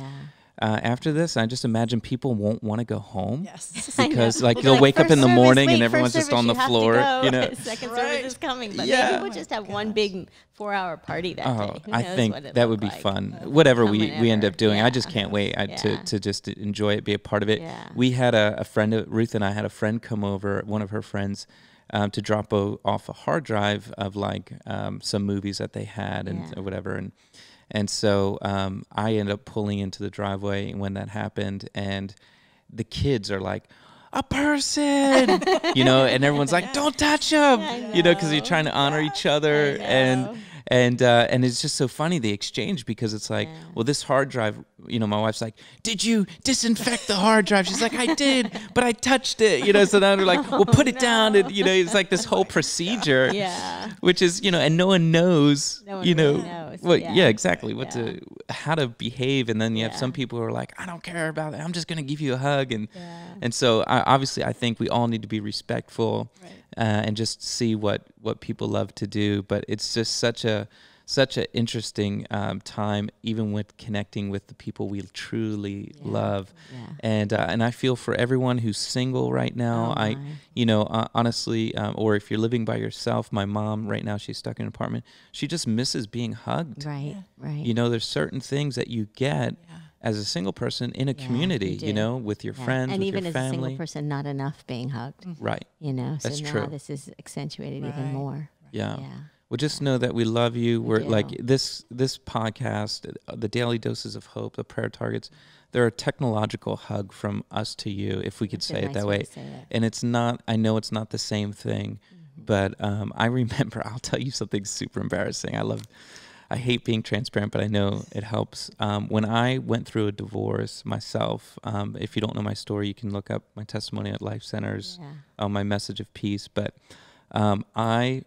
uh, after this, I just imagine people won't want to go home. Yes. Because like Well, they'll wake up first in the service, morning wait, and first everyone's just service, on the you have to floor, go. you know. Second Right. service is coming, but Yeah. maybe we'll just have one big four-hour party that Oh, day. Who I knows think what it'll that would be look like. fun. Whatever Come we, we end whenever. up doing, I just Yeah. can't wait I, Yeah. to to just enjoy it, be a part of it. Yeah. We had a, a friend, of, Ruth and I had a friend come over, one of her friends, um, to drop a, off a hard drive of like um, some movies that they had and Yeah. or whatever, and and so um, I ended up pulling into the driveway when that happened, and the kids are like, a person, you know, and everyone's like, don't touch him, you know, because you're trying to honor each other, know. and and uh, and it's just so funny the exchange, because it's like, Yeah. well, this hard drive, you know, my wife's like, did you disinfect the hard drive? She's like, I did, but I touched it, you know. So now they're like, well, put it down, and you know, it's like this whole procedure, Yeah. which is, you know, and no one knows, No one you know, really knows, well, yeah. yeah, exactly, what Yeah. to, how to behave, and then you have Yeah. some people who are like, I don't care about it, I'm just gonna give you a hug, and Yeah. and so I, obviously I think we all need to be respectful, Right. uh, and just see what what people love to do, but it's just such a such an interesting um, time, even with connecting with the people we truly Yeah. love. Yeah. And uh, and I feel for everyone who's single right now. Oh, I, my. you know, uh, honestly, um, or if you're living by yourself, my mom right now, she's stuck in an apartment. She just misses being hugged. Right. Right. You know, there's certain things that you get Yeah. as a single person in a Yeah, community. you You, do. know, with your Yeah. friends, and with even your as a family. single person, not enough being hugged. Right. You know, so That's now true. this is accentuated Right. even more. Yeah. Yeah. Well, just know that we love you. We We're do. like this this podcast, uh, the Daily Doses of Hope, the Prayer Targets. They're a technological hug from us to you, if we could That's a say it nice that way way. to say it. And it's not. I know it's not the same thing, Mm-hmm. but um, I remember. I'll tell you something super embarrassing. I love. I hate being transparent, but I know it helps. Um, when I went through a divorce myself, um, if you don't know my story, you can look up my testimony at Life Centers Yeah. on my message of peace. But um, I,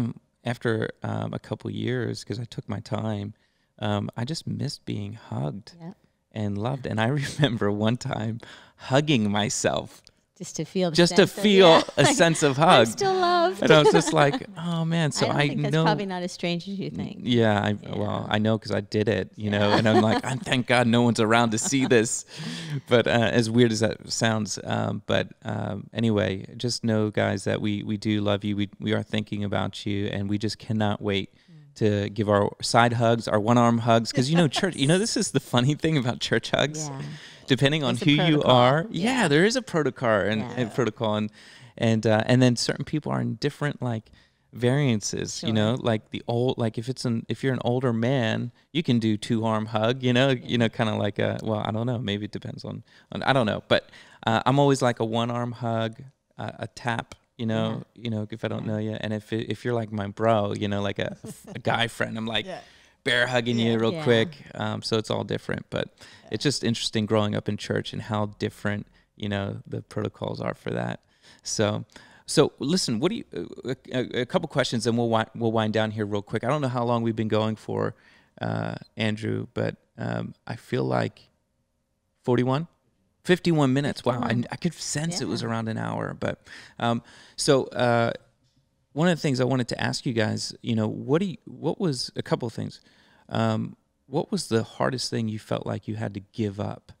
after um, a couple years, because I took my time, um, I just missed being hugged Yep. and loved. And I remember one time hugging myself Just to feel the just to sense of- feel yeah. a sense of I'm hug. still loved. And I was just like, oh man. So I don't I, think that's know. probably not as strange as you think. Yeah, I, Yeah. well, I know because I did it, you know, and I'm like, I'm thank God no one's around to see this. But uh, as weird as that sounds, um, but um, anyway, just know, guys, that we we do love you. We we are thinking about you, and we just cannot wait to give our side hugs, our one arm hugs, because you know, church. You know, this is the funny thing about church hugs. Yeah. Depending on There's a who you protocol. are, yeah, Yeah. there is a protocol and, Yeah. and protocol, and and uh, and then certain people are in different like variances. You Sure. know, like the old, like if it's an if you're an older man, you can do two arm hug. You know, you know, kind of like a well, I don't know, maybe it depends on, on I don't know, but uh, I'm always like a one arm hug, uh, a tap. You know, you know, if I don't Yeah. know you, and if it, if you're like my bro, you know, like a, a guy friend, I'm like Yeah. bear hugging you real Yeah. quick. Um, so it's all different, but it's just interesting growing up in church and how different, you know, the protocols are for that. So, so listen, what do you, uh, a, a couple questions and we'll, wi- we'll wind down here real quick. I don't know how long we've been going for, uh, Andrew, but, um, I feel like forty-one, fifty-one minutes. Wow. I, I could sense it was Yeah. around an hour, but, um, so, uh, one of the things I wanted to ask you guys, you know, what do you, what was a couple of things, um, what was the hardest thing you felt like you had to give up,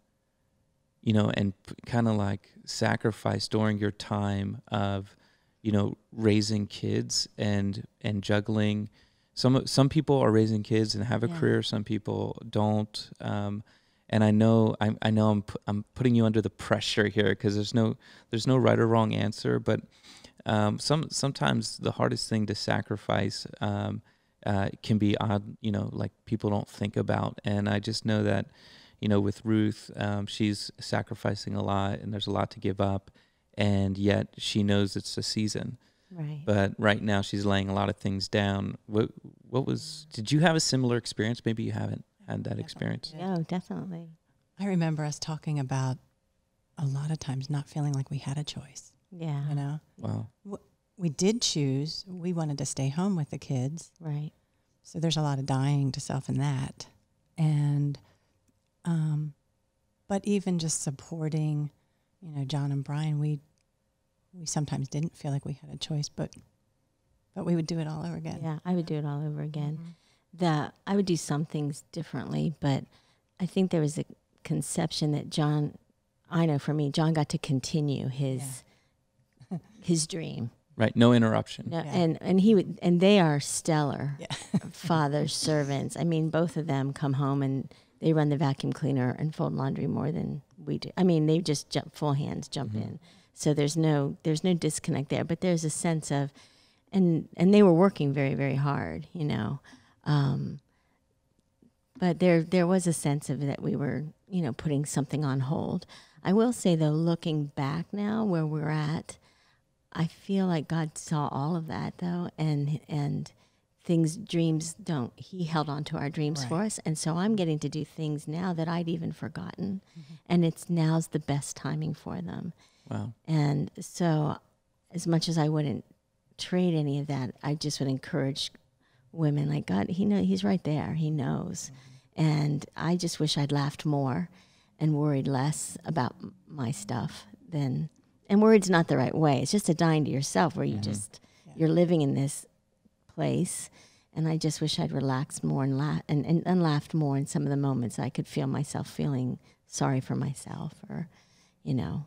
you know, and kind of like sacrifice during your time of, you know, raising kids and, and juggling. Some, some people are raising kids and have a Yeah. career. Some people don't. Um, and I know, I, I know I'm, pu- I'm putting you under the pressure here because there's no, there's no right or wrong answer, but um, some, sometimes the hardest thing to sacrifice, um, uh, can be odd, you know, like people don't think about. And I just know that, you know, with Ruth, um, she's sacrificing a lot and there's a lot to give up, and yet she knows it's a season. Right. But right now she's laying a lot of things down. What, what was, did you have a similar experience? Maybe you haven't had that experience. Yeah, oh, definitely. I remember us talking about a lot of times not feeling like we had a choice, Yeah. you know? Wow. We did choose. We wanted to stay home with the kids. Right. So there's a lot of dying to self in that. And, um, but even just supporting, you know, John and Brian, we, we sometimes didn't feel like we had a choice, but, but we would do it all over again. Yeah, I would do it all over again. Mhm. The I would do some things differently, but I think there was a conception that John, I know for me, John got to continue his yeah. his dream. Right, no interruption. No, Yeah. and and he would, and they are stellar Yeah. fathers, servants. I mean, both of them come home and they run the vacuum cleaner and fold laundry more than we do. I mean, they just jump full hands, jump mm-hmm. in. So there's no there's no disconnect there. But there's a sense of, and and they were working very very hard, you know. Um, but there there was a sense of that we were, you know, putting something on hold. I will say though, looking back now where we're at, I feel like God saw all of that though, and and things, dreams don't, he held on to our dreams right. for us. And so I'm getting to do things now that I'd even forgotten. Mm-hmm. And it's now's the best timing for them. Wow. And so as much as I wouldn't trade any of that, I just would encourage women like, God, he know he's right there. He knows. Mm-hmm. And I just wish I'd laughed more and worried less about my stuff than, and worried's not the right way. It's just a dying to yourself where you mm-hmm. just, yeah. you're living in this place, and I just wish I'd relaxed more and, la- and, and and laughed more in some of the moments. I could feel myself feeling sorry for myself, or, you know,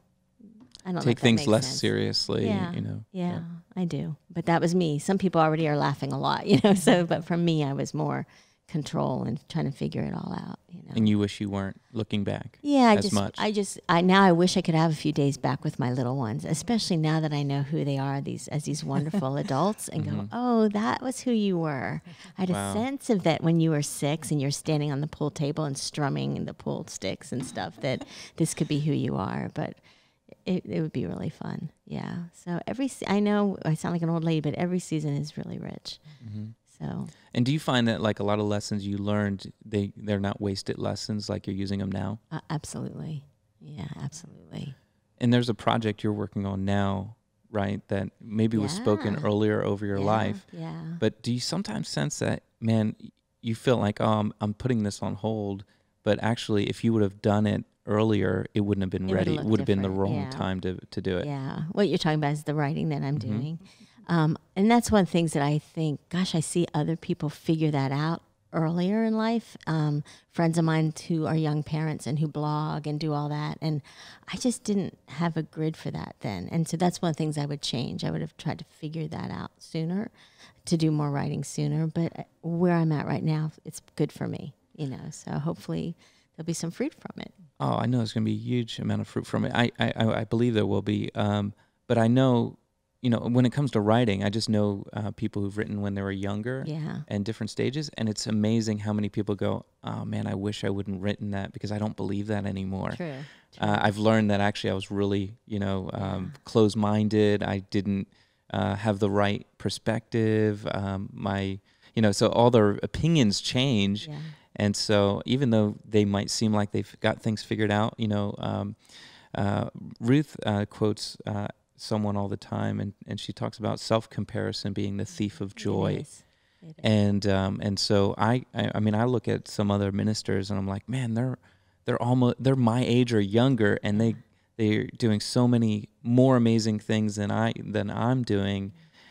I don't take know things less sense. seriously. Yeah, you know, yeah, yeah, I do. But that was me. Some people already are laughing a lot, you know. So, but for me, I was more control and trying to figure it all out. You know. And you wish you weren't looking back. Yeah, I as just, much. I just, I now I wish I could have a few days back with my little ones, especially now that I know who they are, these as these wonderful adults, and mm-hmm. go, oh, that was who you were. I had wow. a sense of that when you were six and you're standing on the pool table and strumming the pool sticks and stuff. That this could be who you are, but it it would be really fun. Yeah. So every, se- I know I sound like an old lady, but every season is really rich. Mm-hmm. So. And do you find that like a lot of lessons you learned, they, they're not wasted lessons, like you're using them now? Uh, absolutely. Yeah, absolutely. And there's a project you're working on now, right, that maybe yeah. was spoken earlier over your yeah, life. Yeah. But do you sometimes sense that, man, you feel like, oh, I'm, I'm putting this on hold, but actually if you would have done it earlier, it wouldn't have been it ready. It would have been the wrong yeah. time to, to do it. Yeah. What you're talking about is the writing that I'm mm-hmm. doing. Um, and that's one of the things that I think, gosh, I see other people figure that out earlier in life. Um, friends of mine who are young parents and who blog and do all that. And I just didn't have a grid for that then. And so that's one of the things I would change. I would have tried to figure that out sooner, to do more writing sooner. But where I'm at right now, it's good for me, you know. So hopefully there'll be some fruit from it. Oh, I know there's going to be a huge amount of fruit from it. I, I, I believe there will be. Um, but I know, you know, when it comes to writing, I just know uh, people who've written when they were younger yeah. and different stages. And it's amazing how many people go, oh, man, I wish I wouldn't written that because I don't believe that anymore. True. Uh, I've learned that actually I was really, you know, um, yeah. closed-minded. I didn't uh, have the right perspective. Um, my, you know, so all their opinions change. Yeah. And so even though they might seem like they've got things figured out, you know, um, uh, Ruth uh, quotes uh, someone all the time, and, and she talks about self-comparison being the thief of joy. It is. It is. And um, and so I, I I mean I look at some other ministers and I'm like, man, they're they're almost they're my age or younger, and they they're doing so many more amazing things than I than I'm doing.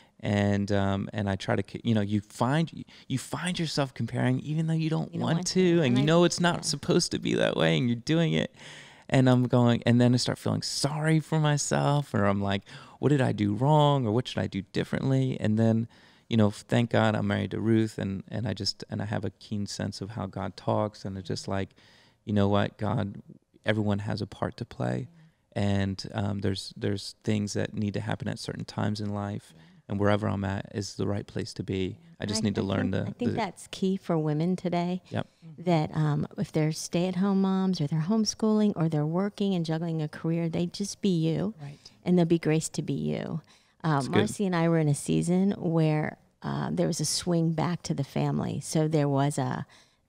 And um, and I try to, you know, you find you find yourself comparing even though you don't, you don't want, want to, to. and and you I, know it's not yeah. supposed to be that way, and you're doing it. And I'm going, and then I start feeling sorry for myself, or I'm like, what did I do wrong, or what should I do differently? And then, you know, thank God I'm married to Ruth, and, and I just, and I have a keen sense of how God talks, and it's just like, you know what, God, everyone has a part to play, and um, there's there's things that need to happen at certain times in life. Yeah. And wherever I'm at is the right place to be. I just I, need to I learn think, the. I think the, that's key for women today. Yep. That um, if they're stay-at-home moms, or they're homeschooling, or they're working and juggling a career, they just be you, right. and they'll be graced to be you. Um, Marcy and I were in a season where uh, there was a swing back to the family. So there was a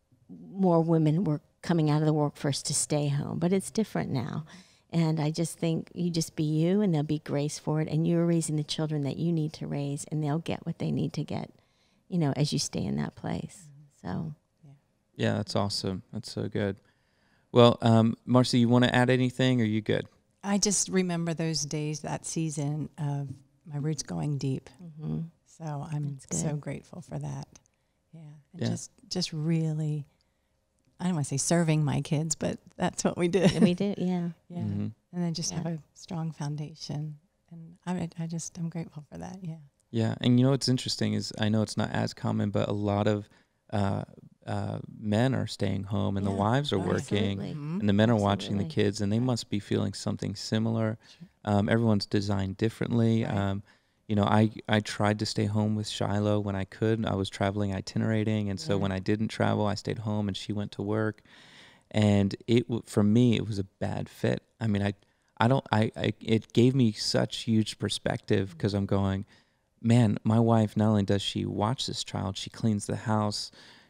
more women were coming out of the workforce to stay home, but it's different now. And I just think you just be you, and there'll be grace for it. And you're raising the children that you need to raise, and they'll get what they need to get, you know, as you stay in that place. So, yeah, yeah that's awesome. That's so good. Well, um, Marcy, you want to add anything, or are you good? I just remember those days, that season of my roots going deep. mm-hmm. So I'm so grateful for that. Yeah, and yeah. just just really I don't want to say serving my kids, but that's what we did. And we do, yeah. Yeah. Mm-hmm. And then just Yeah. have a strong foundation. And I, I just, I'm grateful for that. Yeah. Yeah, and you know what's interesting is I know it's not as common, but a lot of uh, uh, men are staying home and Yeah. the wives are Oh, working, absolutely. Mhm. and the men are watching the Absolutely. kids, and they must be feeling something similar. Um, everyone's designed differently. Right. Um, you know, I I tried to stay home with Shiloh when I could. I was traveling itinerating, and so Yeah. when I didn't travel, I stayed home, and she went to work. And it w- for me, it was a bad fit. I mean, I I don't I, I it gave me such huge perspective because I'm going, man, my wife, not only does she watch this child, she cleans the house,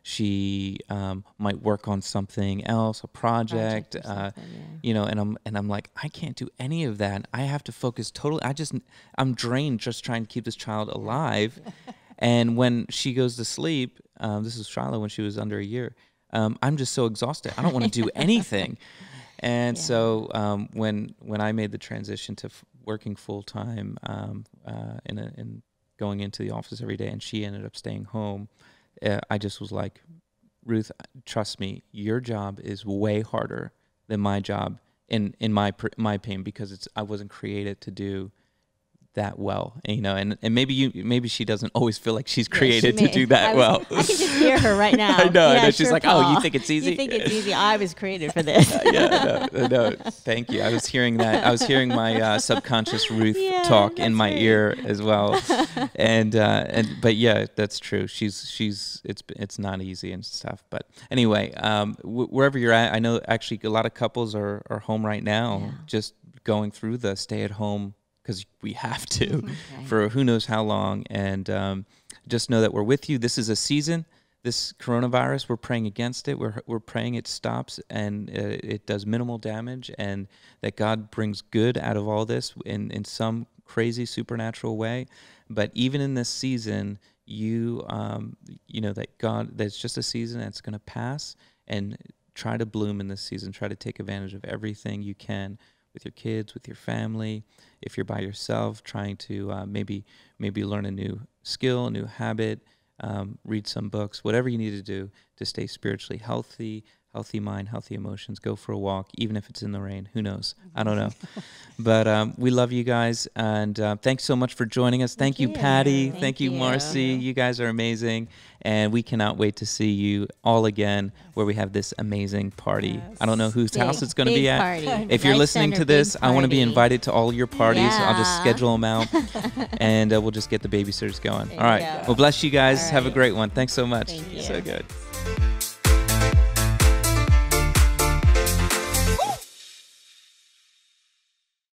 she um, might work on something else, a project, Project or uh, something, yeah. you know, and I'm and I'm like, I can't do any of that. I have to focus totally. I just I'm drained just trying to keep this child alive. And when she goes to sleep, um, this is Shiloh when she was under a year. Um, I'm just so exhausted. I don't want to do anything. And Yeah. so um, when when I made the transition to f- working full time um, uh, in a, in going into the office every day, and she ended up staying home, uh, I just was like, Ruth, trust me, your job is way harder than my job in in my pr- my opinion, because it's I wasn't created to do that well, you know, and, and maybe you maybe she doesn't always feel like she's Yeah, she created to may- do that I was- well. I can just hear her right now. I know, I Yeah, know. She's sure, like, oh, you Paul. think it's easy? You think it's easy? I was created for this. yeah, no, no, thank you. I was hearing that. I was hearing my uh, subconscious Ruth Yeah, talk in that's my right. ear as well, and uh, and but yeah, that's true. She's she's it's it's not easy and stuff. But anyway, um, w- wherever you're at, I know actually a lot of couples are are home right now, Yeah. just going through the stay at home because we have to Right. for who knows how long, and um, just know that we're with you. This is a season. This coronavirus, we're praying against it. We're we're praying it stops and uh, it does minimal damage, and that God brings good out of all this in, in some crazy supernatural way. But even in this season, you um, you know that God, that's just a season that's going to pass, and try to bloom in this season. Try to take advantage of everything you can with your kids, with your family. If you're by yourself, trying to uh, maybe maybe learn a new skill, a new habit. Um, read some books, whatever you need to do to stay spiritually healthy, healthy mind, healthy emotions. Go for a walk, even if it's in the rain. Who knows? I don't know. But um, we love you guys, and uh, thanks so much for joining us. Thank, Thank you, you. Patty. Thank Thank, you, you. Marcy. You guys are amazing, and we cannot wait to see you all again where we have this amazing party. Yes. I don't know whose Big, house it's going to big be at. party. If you're Life listening Center, to this, big I want to be party. invited to all your parties. I'll just Yeah. schedule them out, and uh, we'll just get the babysitters going. There All right. you go. Well, bless you guys. All Have a right. great one. Thanks so much. Thank you. So good.